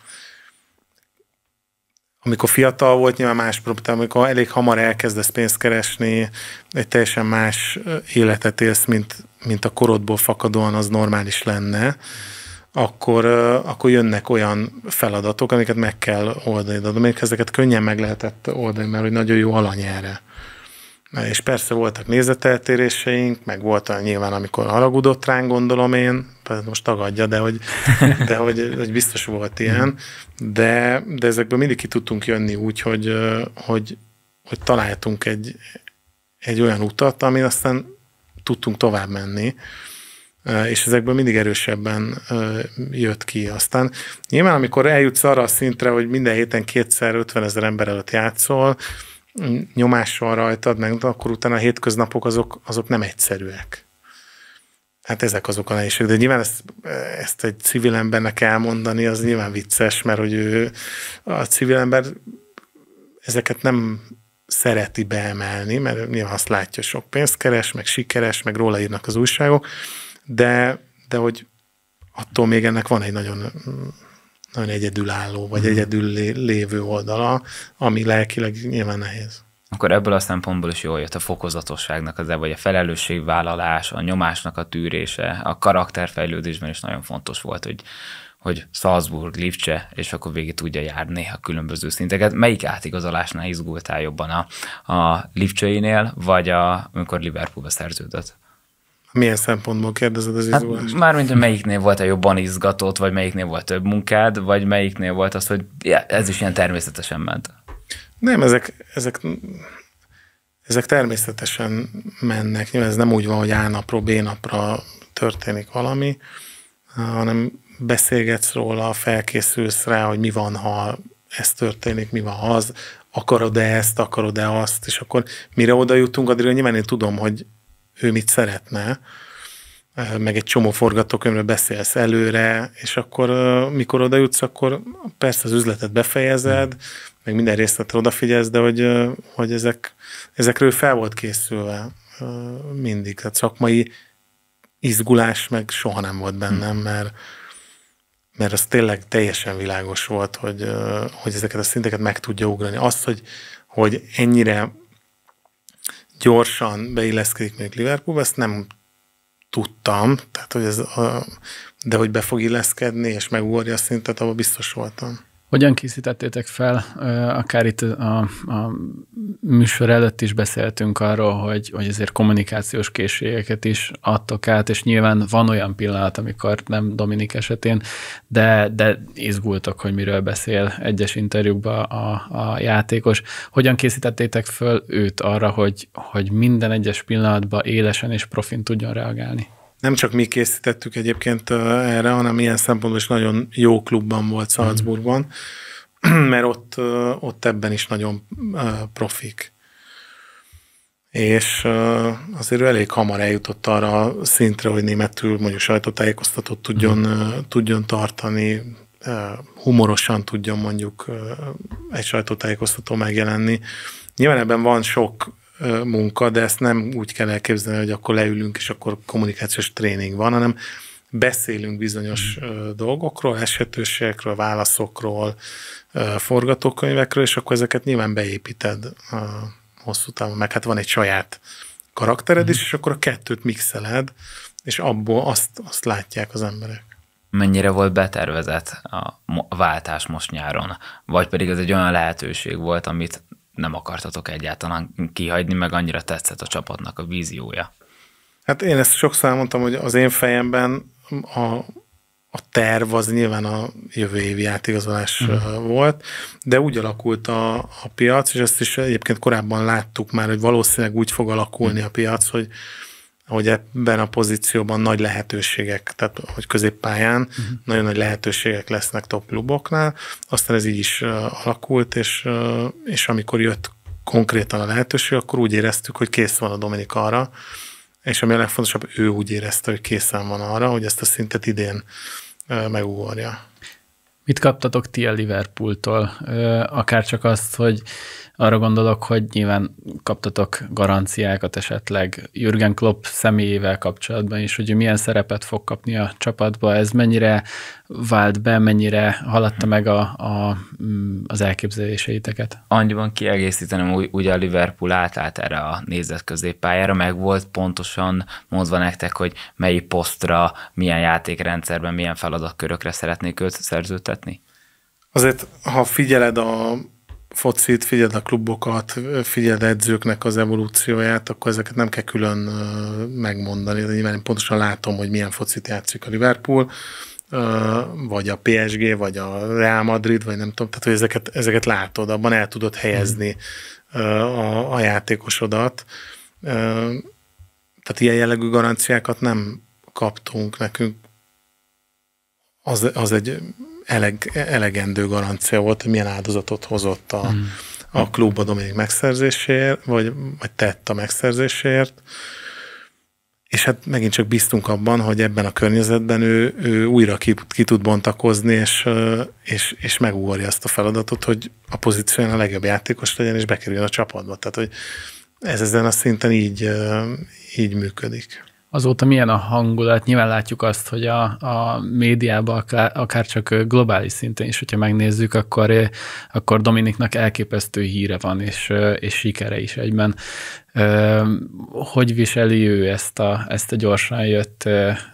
amikor fiatal volt, nyilván más probléma, amikor elég hamar elkezdesz pénzt keresni, egy teljesen más életet élsz, mint, mint a korodból fakadóan az normális lenne, akkor, akkor jönnek olyan feladatok, amiket meg kell oldani. De még ezeket könnyen meg lehetett oldani, mert hogy nagyon jó alany erre. És persze voltak nézeteltéréseink, meg volt nyilván, amikor haragudott ránk, gondolom én, most tagadja, de hogy, de hogy, hogy biztos volt ilyen, de, de ezekből mindig ki tudtunk jönni úgy, hogy, hogy, hogy találtunk egy, egy olyan utat, amin aztán tudtunk tovább menni, és ezekből mindig erősebben jött ki. Aztán nyilván, amikor eljutsz arra a szintre, hogy minden héten kétszer ötvenezer ember előtt játszol, nyomás van rajtad, meg akkor utána a hétköznapok azok, azok nem egyszerűek. Hát ezek azok a nehézségek. De nyilván ezt, ezt egy civil embernek elmondani, az nyilván vicces, mert hogy ő, a civil ember ezeket nem szereti beemelni, mert nyilván azt látja, hogy sok pénzt keres, meg sikeres, meg róla írnak az újságok, de, de hogy attól még ennek van egy nagyon, nagyon egyedülálló, vagy egyedül lévő oldala, ami lelkileg nyilván nehéz. Akkor ebből a szempontból is jól jött a fokozatosságnak az, vagy a felelősségvállalás, a nyomásnak a tűrése, a karakterfejlődésben is nagyon fontos volt, hogy, hogy Salzburg, Lipcse, és akkor végig tudja járni a különböző szinteket. Melyik átigazolásnál izgultál jobban, a, a Lipcseinél, vagy a, amikor Liverpoolba szerződött? Milyen szempontból kérdezed az izgulást? Hát, mármint, hogy melyiknél volt a jobban izgatott, vagy melyiknél volt több munkád, vagy melyiknél volt az, hogy ez is ilyen természetesen ment? Nem, ezek, ezek, ezek természetesen mennek. Nyilván ez nem úgy van, hogy A napról B napra történik valami, hanem beszélgetsz róla, felkészülsz rá, hogy mi van, ha ez történik, mi van, ha az, akarod-e ezt, akarod-e azt, és akkor mire oda jutunk, addigra nyilván én tudom, hogy ő mit szeretne, meg egy csomó forgatókönyvről beszélsz előre, és akkor mikor oda jutsz, akkor persze az üzletet befejezed, meg minden részletre odafigyelsz, de hogy, hogy ezek, ezekről fel volt készülve mindig. Tehát szakmai izgulás meg soha nem volt bennem, mert, mert az tényleg teljesen világos volt, hogy, hogy ezeket a szinteket meg tudja ugrani. Azt, hogy, hogy ennyire gyorsan beilleszkedik mondjuk Liverpoolba, ezt nem tudtam, tehát, hogy ez a, de hogy be fog illeszkedni, és megugorja a szintet, abban biztos voltam. Hogyan készítettétek fel, akár itt a, a műsor előtt is beszéltünk arról, hogy, hogy azért kommunikációs készségeket is adtok át, és nyilván van olyan pillanat, amikor nem Dominik esetén, de, de izgultok, hogy miről beszél egyes interjúkban a, a játékos. Hogyan készítettétek föl őt arra, hogy, hogy minden egyes pillanatban élesen és profin tudjon reagálni? Nem csak mi készítettük egyébként erre, hanem ilyen szempontból is nagyon jó klubban volt Salzburgban, mert ott, ott ebben is nagyon profik. És azért ő elég hamar eljutott arra a szintre, hogy németül mondjuk sajtótájékoztatót tudjon, mm. tudjon tartani, humorosan tudjon mondjuk egy sajtótájékoztató megjelenni. Nyilván ebben van sok munka, de ezt nem úgy kell elképzelni, hogy akkor leülünk, és akkor kommunikációs tréning van, hanem beszélünk bizonyos mm. dolgokról, esetőségekről, válaszokról, forgatókönyvekről, és akkor ezeket nyilván beépíted hosszú távon, meg hát van egy saját karaktered is, mm. és akkor a kettőt mixeled, és abból azt, azt látják az emberek. Mennyire volt betervezett a váltás most nyáron? Vagy pedig ez egy olyan lehetőség volt, amit nem akartatok egyáltalán kihagyni, meg annyira tetszett a csapatnak a víziója? Hát én ezt sokszor mondtam, hogy az én fejemben a, a terv az nyilván a jövő évi átigazolás uh-huh. volt, de úgy alakult a, a piac, és ezt is egyébként korábban láttuk már, hogy valószínűleg úgy fog alakulni uh-huh. a piac, hogy hogy ebben a pozícióban nagy lehetőségek, tehát hogy középpályán uh-huh. nagyon nagy lehetőségek lesznek top kluboknál. Aztán ez így is uh, alakult, és, uh, és amikor jött konkrétan a lehetőség, akkor úgy éreztük, hogy kész van a Dominik arra, és ami a legfontosabb, ő úgy érezte, hogy készen van arra, hogy ezt a szintet idén uh, megugorja. Mit kaptatok ti a Liverpooltól? Akár csak azt, hogy arra gondolok, hogy nyilván kaptatok garanciákat esetleg Jürgen Klopp személyével kapcsolatban is, hogy milyen szerepet fog kapni a csapatba, ez mennyire vált be, mennyire haladta meg a, a, az elképzeléseiteket? Annyiban kiegészítenem, úgy, ugye a Liverpool átállt erre a nézett középpályára, meg volt pontosan mondva nektek, hogy melyik posztra, milyen játékrendszerben, milyen feladatkörökre szeretnék őt szerződtetni? Azért, ha figyeled a focit, figyeld a klubokat, figyeld edzőknek az evolúcióját, akkor ezeket nem kell külön megmondani. De nyilván én pontosan látom, hogy milyen focit játszik a Liverpool, vagy a pé es gé, vagy a Real Madrid, vagy nem tudom, tehát hogy ezeket, ezeket látod, abban el tudod helyezni a, a játékosodat. Tehát ilyen jellegű garanciákat nem kaptunk nekünk. Az, az egy eleg, elegendő garancia volt, hogy milyen áldozatot hozott a, mm. a klub a Dominik megszerzéséért, vagy, vagy tett a megszerzéséért. És hát megint csak bíztunk abban, hogy ebben a környezetben ő, ő újra ki, ki tud bontakozni, és, és, és megugorja azt a feladatot, hogy a pozíción a legjobb játékos legyen, és bekerüljön a csapatba. Tehát, hogy ez ezen a szinten így, így működik. Azóta milyen a hangulat? Nyilván látjuk azt, hogy a, a médiában, akár, akár csak globális szinten is, hogyha megnézzük, akkor, akkor Dominiknak elképesztő híre van, és, és sikere is egyben. Hogy viseli ő ezt a, ezt a gyorsan jött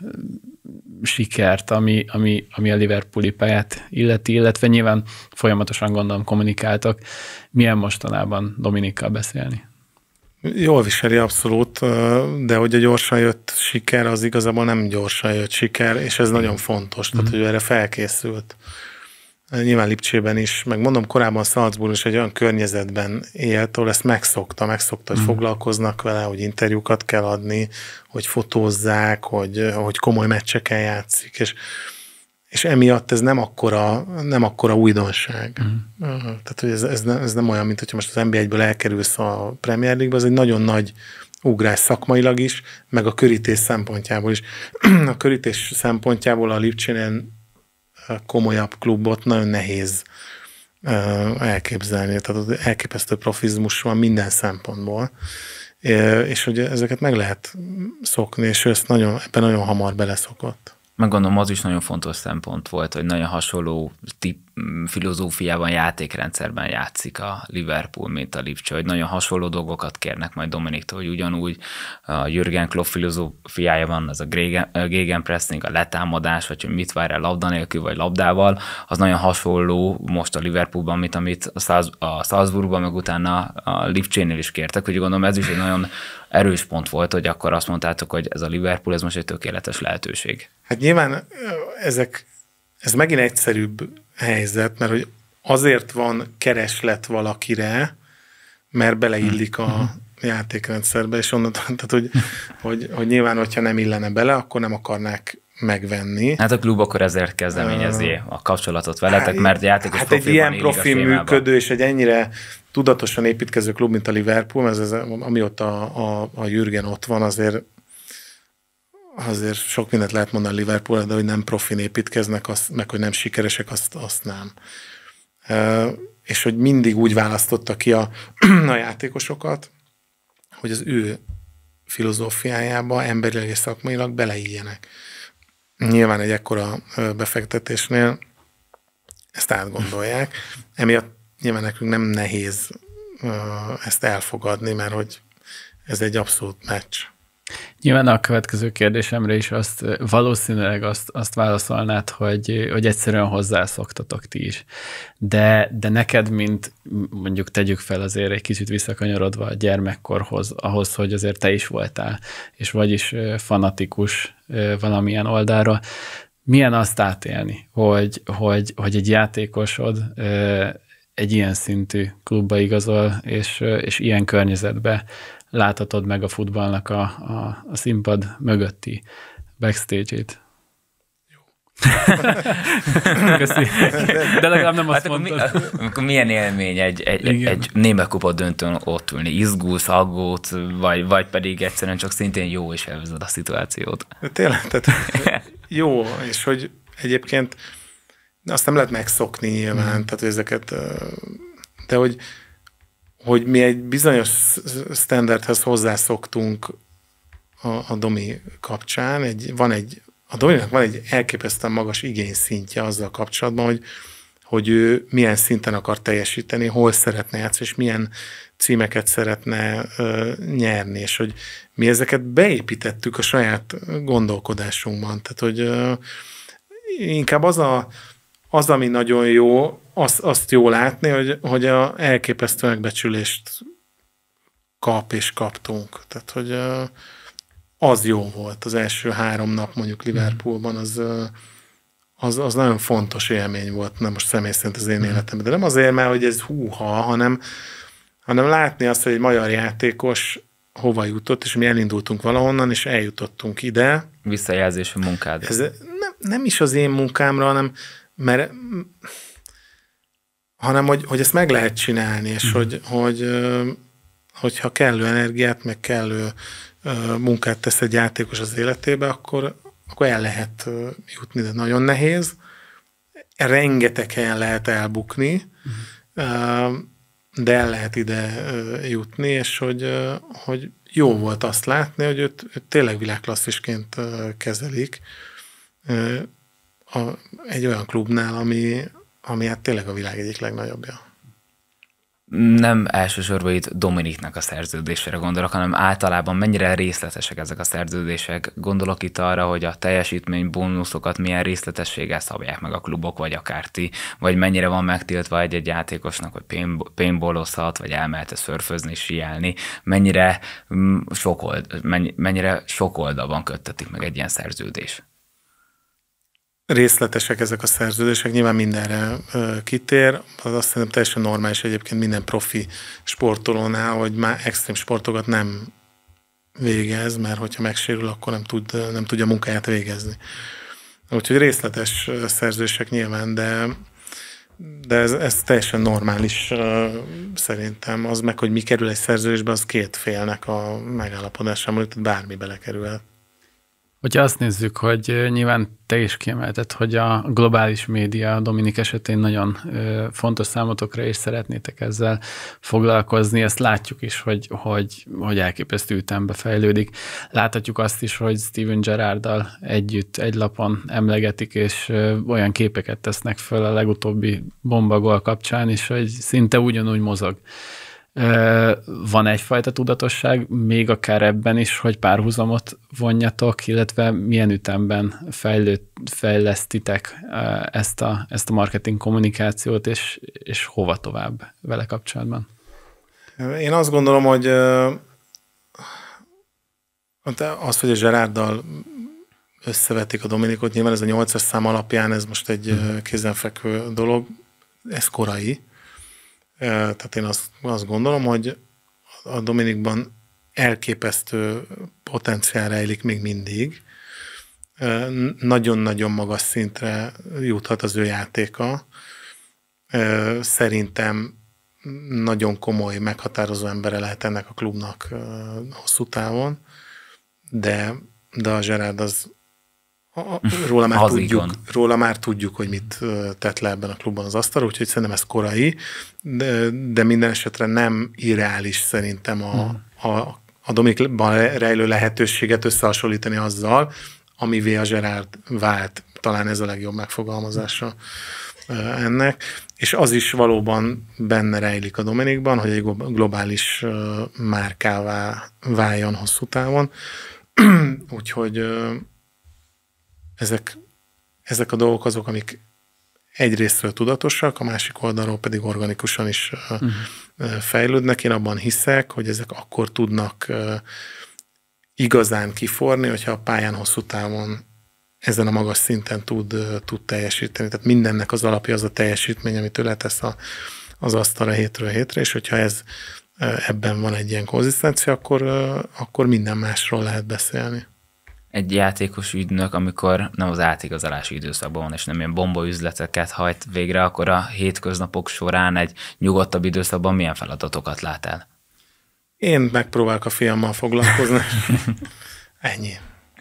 sikert, ami, ami, ami a Liverpooli pályát illeti, illetve nyilván folyamatosan gondolom kommunikáltak. Milyen mostanában Dominikkal beszélni? Jól viseli abszolút, de hogy a gyorsan jött siker, az igazából nem gyorsan jött siker, és ez nagyon fontos, tehát hogy erre felkészült. Nyilván Lipcsében is, meg mondom, korábban Salzburg is egy olyan környezetben élt, ahol ezt megszokta, megszokta, hogy foglalkoznak vele, hogy interjúkat kell adni, hogy fotózzák, hogy, hogy komoly meccseken játszik, és, és emiatt ez nem akkora, nem akkora újdonság. Mm. Tehát, hogy ez, ez, nem, ez nem olyan, mint hogyha most az en bé egyből elkerülsz a Premier League-be, ez egy nagyon nagy ugrás szakmailag is, meg a körítés szempontjából is. A körítés szempontjából a Lipcsénél komolyabb klubot nagyon nehéz elképzelni. Tehát elképesztő profizmus van minden szempontból, és hogy ezeket meg lehet szokni, és ő ezt nagyon, ebben nagyon hamar beleszokott. Meg gondolom, az is nagyon fontos szempont volt, hogy nagyon hasonló tip, filozófiában, játékrendszerben játszik a Liverpool, mint a Lipcse, hogy nagyon hasonló dolgokat kérnek majd Dominiktól, hogy ugyanúgy a Jürgen Klopp filozófiájában az a gegenpressing, a letámadás, vagy hogy mit vár el labda nélkül, vagy labdával, az nagyon hasonló most a Liverpoolban, mint amit a Salzburgban, meg utána a Lipcsénél is kértek, hogy gondolom ez is egy nagyon erős pont volt, hogy akkor azt mondtátok, hogy ez a Liverpool, ez most egy tökéletes lehetőség. Hát nyilván ezek, ez megint egyszerűbb helyzet, mert hogy azért van kereslet valakire, mert beleillik a játékrendszerbe, és onnan, tehát hogy, hogy, hogy nyilván, hogyha nem illene bele, akkor nem akarnák megvenni. Hát a klub akkor ezért kezdeményezi a kapcsolatot veletek, mert játékos hát egy ilyen profi működő, és egy ennyire tudatosan építkező klub, mint a Liverpool, ez, ez, amióta a, a, a Jürgen ott van, azért azért sok mindent lehet mondani Liverpool, de hogy nem profin építkeznek, azt, meg hogy nem sikeresek, azt, azt nem. E, és hogy mindig úgy választotta ki a, a játékosokat, hogy az ő filozófiájába emberileg és szakmailag beleígyenek. Nyilván egy ekkora befektetésnél ezt átgondolják. Emiatt nyilván nekünk nem nehéz ezt elfogadni, mert hogy ez egy abszolút meccs. Nyilván a következő kérdésemre is azt, valószínűleg azt, azt válaszolnád, hogy, hogy egyszerűen hozzászoktatok ti is. De, de neked, mint mondjuk tegyük fel azért egy kicsit visszakanyarodva a gyermekkorhoz, ahhoz, hogy azért te is voltál, és vagy is fanatikus valamilyen oldalról, milyen azt átélni, hogy, hogy, hogy egy játékosod egy ilyen szintű klubba igazol, és, és ilyen környezetbe láthatod meg a futballnak a, a, a színpad mögötti backstage-ét. Jó. Köszi. De legalább nem azt hát mondtad. Akkor, mi, akkor milyen élmény egy, egy, egy német kupa döntőn ott ülni? Izgulsz, aggódsz, vagy, vagy pedig egyszerűen csak szintén jó, és elvezed a szituációt? De tényleg, tehát jó, és hogy egyébként azt nem lehet megszokni nyilván, mm. tehát hogy ezeket, de hogy hogy mi egy bizonyos standardhez hozzászoktunk a, a Domi kapcsán. Egy, van egy, a Dominak van egy elképesztően magas igényszintje azzal kapcsolatban, hogy, hogy ő milyen szinten akar teljesíteni, hol szeretne játszani, és milyen címeket szeretne ö, nyerni, és hogy mi ezeket beépítettük a saját gondolkodásunkban. Tehát, hogy ö, inkább az a Az, ami nagyon jó, azt, azt jó látni, hogy, hogy a elképesztő megbecsülést kap és kaptunk. Tehát, hogy az jó volt. Az első három nap mondjuk Liverpoolban, az, az, az nagyon fontos élmény volt, nem most személy szerint az én életemben. De nem azért, mert hogy ez húha, hanem, hanem látni azt, hogy egy magyar játékos hova jutott, és mi elindultunk valahonnan, és eljutottunk ide. Visszajelzés a munkád. Ez nem, nem is az én munkámra, hanem mert hanem, hogy, hogy ezt meg lehet csinálni, és mm. hogy, hogy hogyha kellő energiát, meg kellő munkát tesz egy játékos az életébe, akkor, akkor el lehet jutni, de nagyon nehéz. Rengeteg helyen lehet elbukni, mm. de el lehet ide jutni, és hogy, hogy jó volt azt látni, hogy őt, őt tényleg világklasszisként kezelik a, egy olyan klubnál, ami, ami hát tényleg a világ egyik legnagyobbja. Nem elsősorban itt Dominiknak a szerződésére gondolok, hanem általában mennyire részletesek ezek a szerződések. Gondolok itt arra, hogy a teljesítmény bónuszokat milyen részletességgel szabják meg a klubok, vagy akár ti, vagy mennyire van megtiltva egy-egy játékosnak, hogy paintballozhat, vagy elmehet szörfözni, síelni, mennyire sok, old, mennyire sok oldalban köttetik meg egy ilyen szerződés. Részletesek ezek a szerződések, nyilván mindenre ö, kitér, az azt hiszem teljesen normális egyébként minden profi sportolónál, hogy már extrém sportokat nem végez, mert hogyha megsérül, akkor nem, tud, nem tudja a munkáját végezni. Úgyhogy részletes szerződések nyilván, de, de ez, ez teljesen normális ö, szerintem. Az meg, hogy mi kerül egy szerződésbe, az két félnek a megállapodásában, hogy bármi belekerülhet. Hogyha azt nézzük, hogy nyilván te is kiemelted, hogy a globális média Dominik esetén nagyon fontos számotokra, és szeretnétek ezzel foglalkozni. Ezt látjuk is, hogy, hogy, hogy elképesztő ütembe fejlődik. Láthatjuk azt is, hogy Steven Gerrarddal együtt egy lapon emlegetik, és olyan képeket tesznek föl a legutóbbi bombagól kapcsán is, hogy szinte ugyanúgy mozog. Van egyfajta tudatosság, még akár ebben is, hogy párhuzamot vonjatok, illetve milyen ütemben fejlőd, fejlesztitek ezt a, ezt a marketing kommunikációt, és, és hova tovább vele kapcsolatban? Én azt gondolom, hogy az, hogy a Gerrarddal összevetik a Dominikot, nyilván ez a nyolcas szám alapján, ez most egy hmm. kézenfekvő dolog, ez korai. Tehát én azt, azt gondolom, hogy a Dominikban elképesztő potenciál rejlik még mindig. Nagyon-nagyon magas szintre juthat az ő játéka. Szerintem nagyon komoly, meghatározó embere lehet ennek a klubnak hosszú távon, de, de a Gerrard az Róla már, tudjuk, róla már tudjuk, hogy mit tett le ebben a klubban az asztalra, úgyhogy szerintem ez korai, de, de minden esetre nem irreális szerintem a, a, a Dominikban rejlő lehetőséget összehasonlítani azzal, amivé a Gerrard vált. Talán ez a legjobb megfogalmazása ennek. És az is valóban benne rejlik a Dominikban, hogy egy globális márkává váljon hosszú távon. Úgyhogy Ezek, ezek a dolgok azok, amik egyrésztről tudatosak, a másik oldalról pedig organikusan is uh-huh. fejlődnek. Én abban hiszek, hogy ezek akkor tudnak igazán kiforni, hogyha a pályán hosszú távon ezen a magas szinten tud, tud teljesíteni. Tehát mindennek az alapja az a teljesítmény, amit ő letesz a, az asztalra hétről hétre, és hogyha ez, ebben van egy ilyen konzisztencia, akkor, akkor minden másról lehet beszélni. Egy játékos ügynök, amikor nem az átigazolási időszakban van, és nem ilyen bombaüzleteket hajt végre, akkor a hétköznapok során egy nyugodtabb időszakban milyen feladatokat lát el? Én megpróbálok a fiammal foglalkozni. Ennyi.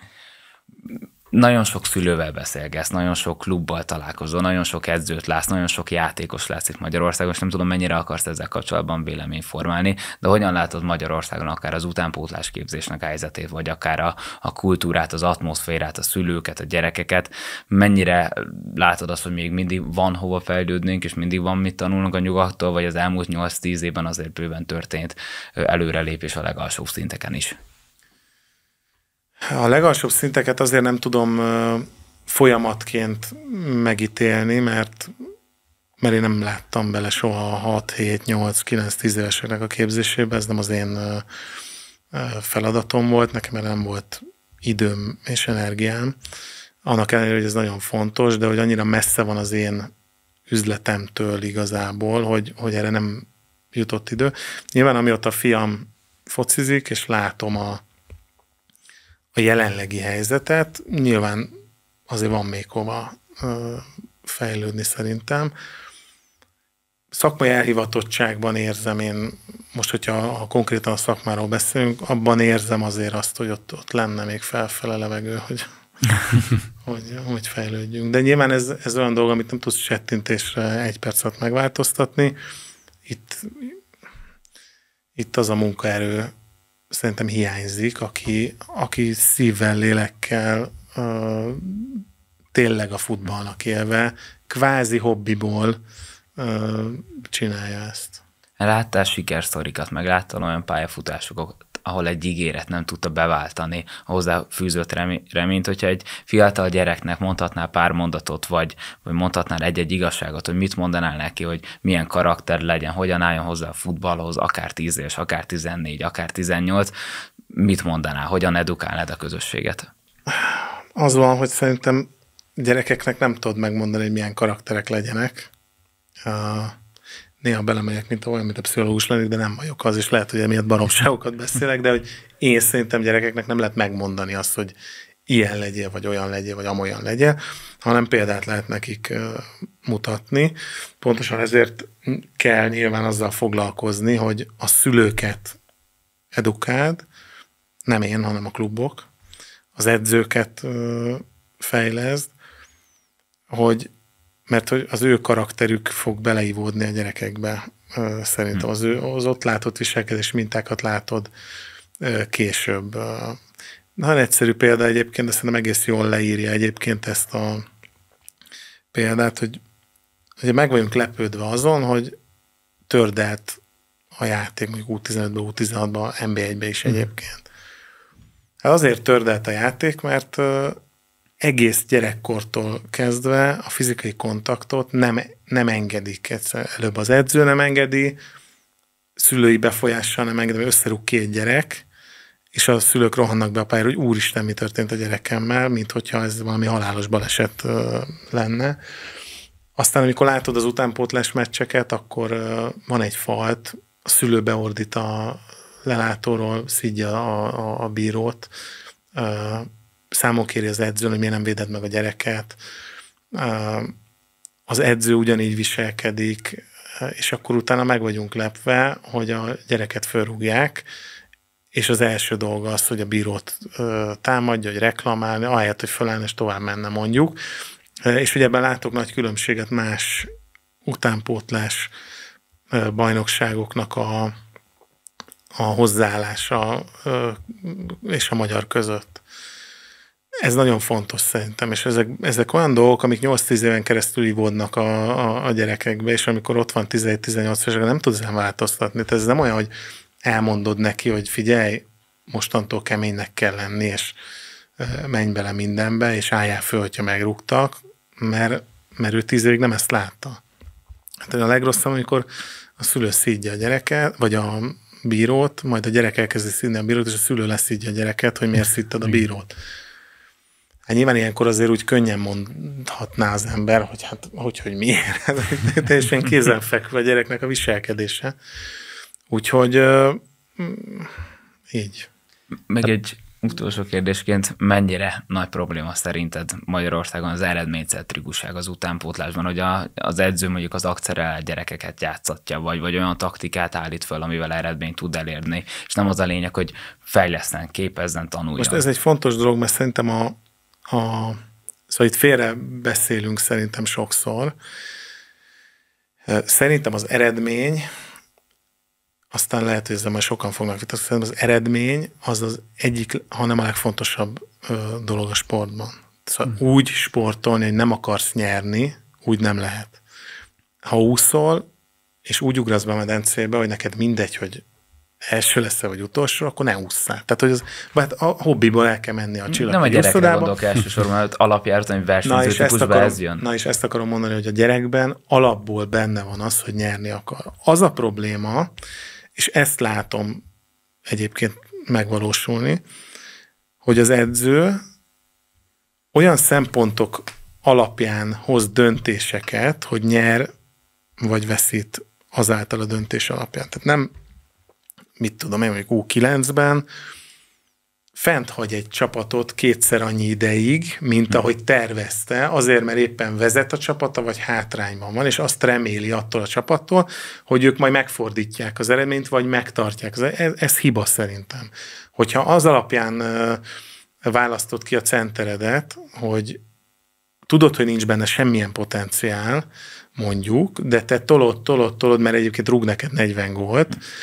Nagyon sok szülővel beszélgetsz, nagyon sok klubbal találkozol, nagyon sok edzőt látsz, nagyon sok játékos látsz itt Magyarországon, és nem tudom, mennyire akarsz ezzel kapcsolatban véleményt formálni, de hogyan látod Magyarországon akár az utánpótlás képzésnek a helyzetét, vagy akár a, a kultúrát, az atmoszférát, a szülőket, a gyerekeket, mennyire látod azt, hogy még mindig van hova fejlődnünk, és mindig van mit tanulnunk a nyugattól, vagy az elmúlt nyolc-tíz évben azért bőven történt előrelépés a legalsóbb szinteken is? A legalsóbb szinteket azért nem tudom folyamatként megítélni, mert, mert én nem láttam bele soha hat, hét, nyolc, kilenc, tíz éveseknek a képzésébe, ez nem az én feladatom volt, nekem nem volt időm és energiám. Annak ellenére, hogy ez nagyon fontos, de hogy annyira messze van az én üzletemtől igazából, hogy, hogy erre nem jutott idő. Nyilván amióta a fiam focizik, és látom a a jelenlegi helyzetet, nyilván azért van még hova fejlődni szerintem. Szakmai elhivatottságban érzem én, most hogyha ha konkrétan a szakmáról beszélünk, abban érzem azért azt, hogy ott, ott lenne még felfele levegő, hogy, hogy, hogy fejlődjünk. De nyilván ez, ez olyan dolog, amit nem tudsz csettintésre egy perc alatt megváltoztatni. Itt, itt az a munkaerő szerintem hiányzik, aki, aki szívvel, lélekkel uh, tényleg a futballnak élve, kvázi hobbiból uh, csinálja ezt. Láttál sikersztorikat, meg láttál olyan pályafutásokat, ahol egy ígéret nem tudta beváltani a hozzá fűzött reményt, hogyha egy fiatal gyereknek mondhatnál pár mondatot, vagy, vagy mondhatnál egy-egy igazságot, hogy mit mondanál neki, hogy milyen karakter legyen, hogyan álljon hozzá a futballhoz, akár tíz éves, akár tizennégy, akár tizennyolc, mit mondanál, hogyan edukálnád a közösséget? Az van, hogy szerintem gyerekeknek nem tudod megmondani, hogy milyen karakterek legyenek. Uh, néha belemegyek, mint olyan, mint a pszichológus lennék, de nem vagyok az, és lehet, hogy emiatt baromságokat beszélek, de hogy én szerintem gyerekeknek nem lehet megmondani azt, hogy ilyen legyél, vagy olyan legyél, vagy amolyan legyél, hanem példát lehet nekik uh, mutatni. Pontosan ezért kell nyilván azzal foglalkozni, hogy a szülőket edukáld, nem én, hanem a klubok, az edzőket uh, fejleszd, hogy mert hogy az ő karakterük fog beleivódni a gyerekekbe. Szerintem az, ő, az ott látott viselkedés mintákat látod később. Nagyon egyszerű példa egyébként, de szerintem egész jól leírja egyébként ezt a példát, hogy ugye meg vagyunk lepődve azon, hogy tördelt a játék, mondjuk U tizenötben, U tizenhatban, en bé egyben is egyébként. Hát azért tördelt a játék, mert egész gyerekkortól kezdve a fizikai kontaktot nem, nem engedik. Egyszer előbb az edző nem engedi, szülői befolyással nem engedi, összerúg két gyerek, és a szülők rohannak be a pályára, hogy úristen, mi történt a gyerekemmel, mint hogyha ez valami halálos baleset lenne. Aztán, amikor látod az utánpótlás meccseket, akkor van egy falt, a szülő beordít a lelátóról, szidja a, a, a bírót, számon kéri az edzőn, hogy miért nem véded meg a gyereket. Az edző ugyanígy viselkedik, és akkor utána meg vagyunk lepve, hogy a gyereket fölrúgják, és az első dolga az, hogy a bírót támadja, hogy reklamálni, ahelyett, hogy fölállni és tovább menne mondjuk. És ugye ebben látok nagy különbséget más utánpótlás bajnokságoknak a, a hozzáállása és a magyar között. Ez nagyon fontos szerintem, és ezek, ezek olyan dolgok, amik nyolc-tíz éven keresztül ivódnak a, a, a gyerekekbe, és amikor ott van tizenhét-tizennyolc évesen, nem tudsz ezen változtatni. Tehát ez nem olyan, hogy elmondod neki, hogy figyelj, mostantól keménynek kell lenni, és menj bele mindenbe, és álljál föl, hogyha megrúgtak, mert, mert ő tíz évig nem ezt látta. Hát a legrosszabb, amikor a szülő szídja a gyereket, vagy a bírót, majd a gyerek elkezdi szídni a bírót, és a szülő leszídja a gyereket, hogy miért szídtad a bírót. Hát nyilván ilyenkor azért úgy könnyen mondhatná az ember, hogy hát, hogy, hogy miért. Teljesen kézenfekvő a gyereknek a viselkedése. Úgyhogy uh, így. Meg egy utolsó kérdésként, mennyire nagy probléma szerinted Magyarországon az eredménycentrikusság az utánpótlásban, hogy a, az edző mondjuk az akcererált gyerekeket játszatja, vagy, vagy olyan taktikát állít föl, amivel eredményt tud elérni, és nem az a lényeg, hogy fejleszten, képezzen, tanuljon. Most ez egy fontos dolog, mert szerintem a, a szóval itt félre beszélünk szerintem sokszor. Szerintem az eredmény, aztán lehet, hogy ezzel majd sokan fognak vitatkozni, az eredmény az az egyik, ha nem a legfontosabb ö, dolog a sportban. Szóval hmm. úgy sportolni, hogy nem akarsz nyerni, úgy nem lehet. Ha úszol, és úgy ugrasz be a medencébe, hogy neked mindegy, hogy első lesz-e, vagy utolsó, akkor ne ússzál. Tehát, hogy az, hát a hobbiból el kell menni a csillag. Nem a gyerekre gondolok elsősorban, hogy alapjáraton, hogy versenyző típusba ez jön. Na és ezt akarom mondani, hogy a gyerekben alapból benne van az, hogy nyerni akar. Az a probléma, és ezt látom egyébként megvalósulni, hogy az edző olyan szempontok alapján hoz döntéseket, hogy nyer vagy veszít azáltal a döntés alapján. Tehát nem, mit tudom én, mondjuk U kilencben fent hagy egy csapatot kétszer annyi ideig, mint ahogy tervezte, azért, mert éppen vezet a csapata, vagy hátrányban van, és azt reméli attól a csapattól, hogy ők majd megfordítják az eredményt, vagy megtartják. Ez, ez hiba szerintem. Hogyha az alapján választod ki a centeredet, hogy tudod, hogy nincs benne semmilyen potenciál, mondjuk, de te tolod, tolod, tolod, mert egyébként rúg neked negyven gólt,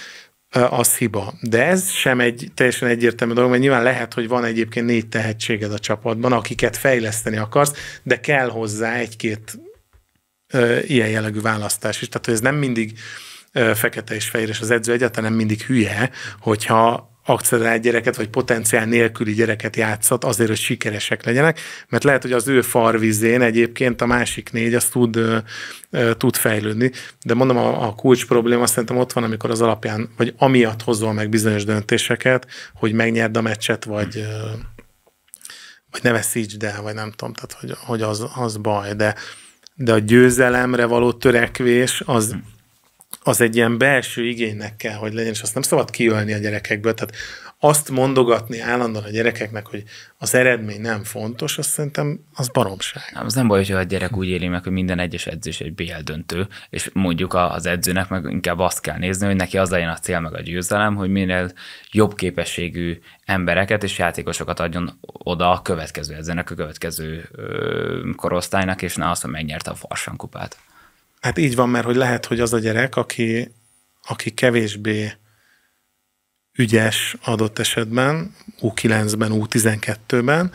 az hiba. De ez sem egy teljesen egyértelmű dolog, mert nyilván lehet, hogy van egyébként négy tehetséged a csapatban, akiket fejleszteni akarsz, de kell hozzá egy-két ö, ilyen jellegű választás is. Tehát, hogy ez nem mindig ö, fekete és fehér, és az edző egyáltalán nem mindig hülye, hogyha akcelerált gyereket, vagy potenciál nélküli gyereket játszat azért, hogy sikeresek legyenek, mert lehet, hogy az ő farvizén egyébként a másik négy az tud, ö, ö, tud fejlődni. De mondom, a, a kulcs probléma szerintem ott van, amikor az alapján, vagy amiatt hozol meg bizonyos döntéseket, hogy megnyerd a meccset, vagy, ö, vagy ne veszítsd el, vagy nem tudom, tehát hogy, hogy az, az baj. De, de a győzelemre való törekvés az az egy ilyen belső igénynek kell, hogy legyen, és azt nem szabad kiölni a gyerekekből. Tehát azt mondogatni állandóan a gyerekeknek, hogy az eredmény nem fontos, azt szerintem az baromság. Az nem baj, hogyha a gyerek úgy éli meg, hogy minden egyes edzés egy bé el döntő, és mondjuk az edzőnek meg inkább azt kell nézni, hogy neki az legyen a cél meg a győzelem, hogy minél jobb képességű embereket és játékosokat adjon oda a következő edzőnek, a következő korosztálynak, és ne azt, hogy megnyerte a Farsankupát. Hát így van, mert hogy lehet, hogy az a gyerek, aki, aki kevésbé ügyes adott esetben, U kilencben, U tizenkettőben,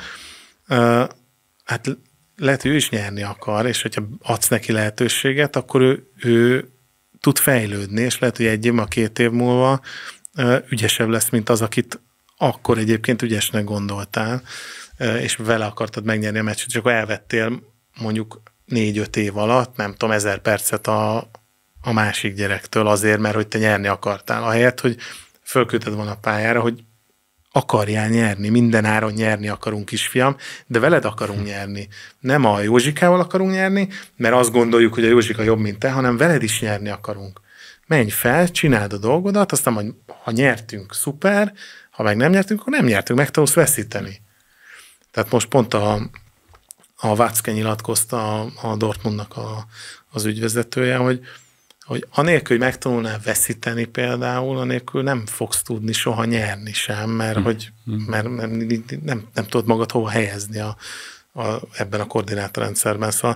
hát lehet, hogy ő is nyerni akar, és hogyha adsz neki lehetőséget, akkor ő, ő tud fejlődni, és lehet, hogy egy év, a két év múlva ügyesebb lesz, mint az, akit akkor egyébként ügyesnek gondoltál, és vele akartad megnyerni a meccset, és akkor elvettél mondjuk négy-öt év alatt, nem tudom, ezer percet a, a másik gyerektől azért, mert hogy te nyerni akartál. Ahelyett, hogy fölküldted volna a pályára, hogy akarjál nyerni, minden áron nyerni akarunk, kisfiam, de veled akarunk nyerni. Nem a Józsikával akarunk nyerni, mert azt gondoljuk, hogy a Józsika jobb, mint te, hanem veled is nyerni akarunk. Menj fel, csináld a dolgodat, aztán ha nyertünk, szuper, ha meg nem nyertünk, akkor nem nyertünk, megtanulsz veszíteni. Tehát most pont a a Watzke nyilatkozta a, a Dortmundnak a, az ügyvezetője, hogy, hogy anélkül, hogy megtanulnál veszíteni például, anélkül nem fogsz tudni soha nyerni sem, mert, hmm. hogy, mert, mert nem, nem tudod magad hova helyezni a, a, ebben a koordinátorrendszerben. Szóval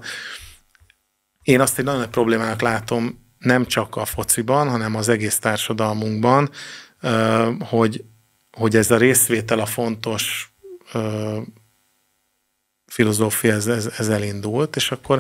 én azt egy nagyon nagy problémának látom, nem csak a fociban, hanem az egész társadalmunkban, hogy, hogy ez a részvétel a fontos filozófia, ez, ez, ez elindult, és akkor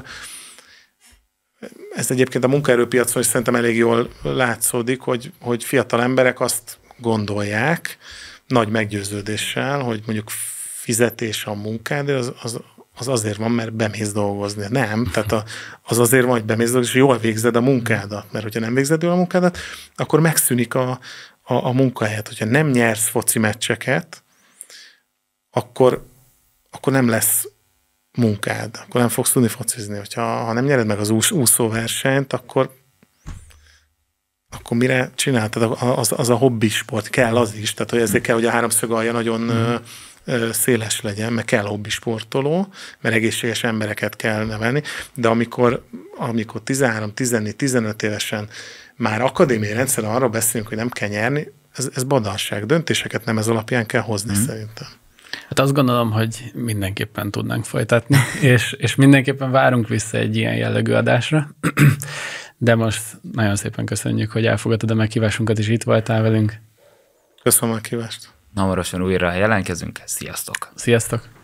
ez egyébként a munkaerőpiacon is szerintem elég jól látszódik, hogy, hogy fiatal emberek azt gondolják nagy meggyőződéssel, hogy mondjuk fizetés a munkád, az, az, az azért van, mert bemész dolgozni. Nem, tehát a, az azért van, hogy bemész dolgozni, és jól végzed a munkádat, mert hogyha nem végzed jól a munkádat, akkor megszűnik a, a, a munkahelyet. Hogyha nem nyersz foci meccseket, akkor, akkor nem lesz munkád, akkor nem fogsz tudni focizni. Hogyha ha nem nyered meg az úsz, úszóversenyt, akkor, akkor mire csináltad? Az, az a hobbi sport, kell az is, tehát hogy ezért kell, hogy a háromszög alja nagyon mm. ö, széles legyen, mert kell hobbi sportoló, mert egészséges embereket kell nevelni, de amikor, amikor tizenhárom, tizennégy, tizenöt évesen már akadémiai rendszeren arról beszélünk, hogy nem kell nyerni, ez, ez badalság. Döntéseket nem ez alapján kell hozni mm. szerintem. Hát azt gondolom, hogy mindenképpen tudnánk folytatni, és, és mindenképpen várunk vissza egy ilyen jellegű adásra, de most nagyon szépen köszönjük, hogy elfogadtad a meghívásunkat, és itt voltál velünk. Köszönöm a meghívást. Hamarosan újra jelentkezünk. Sziasztok! Sziasztok!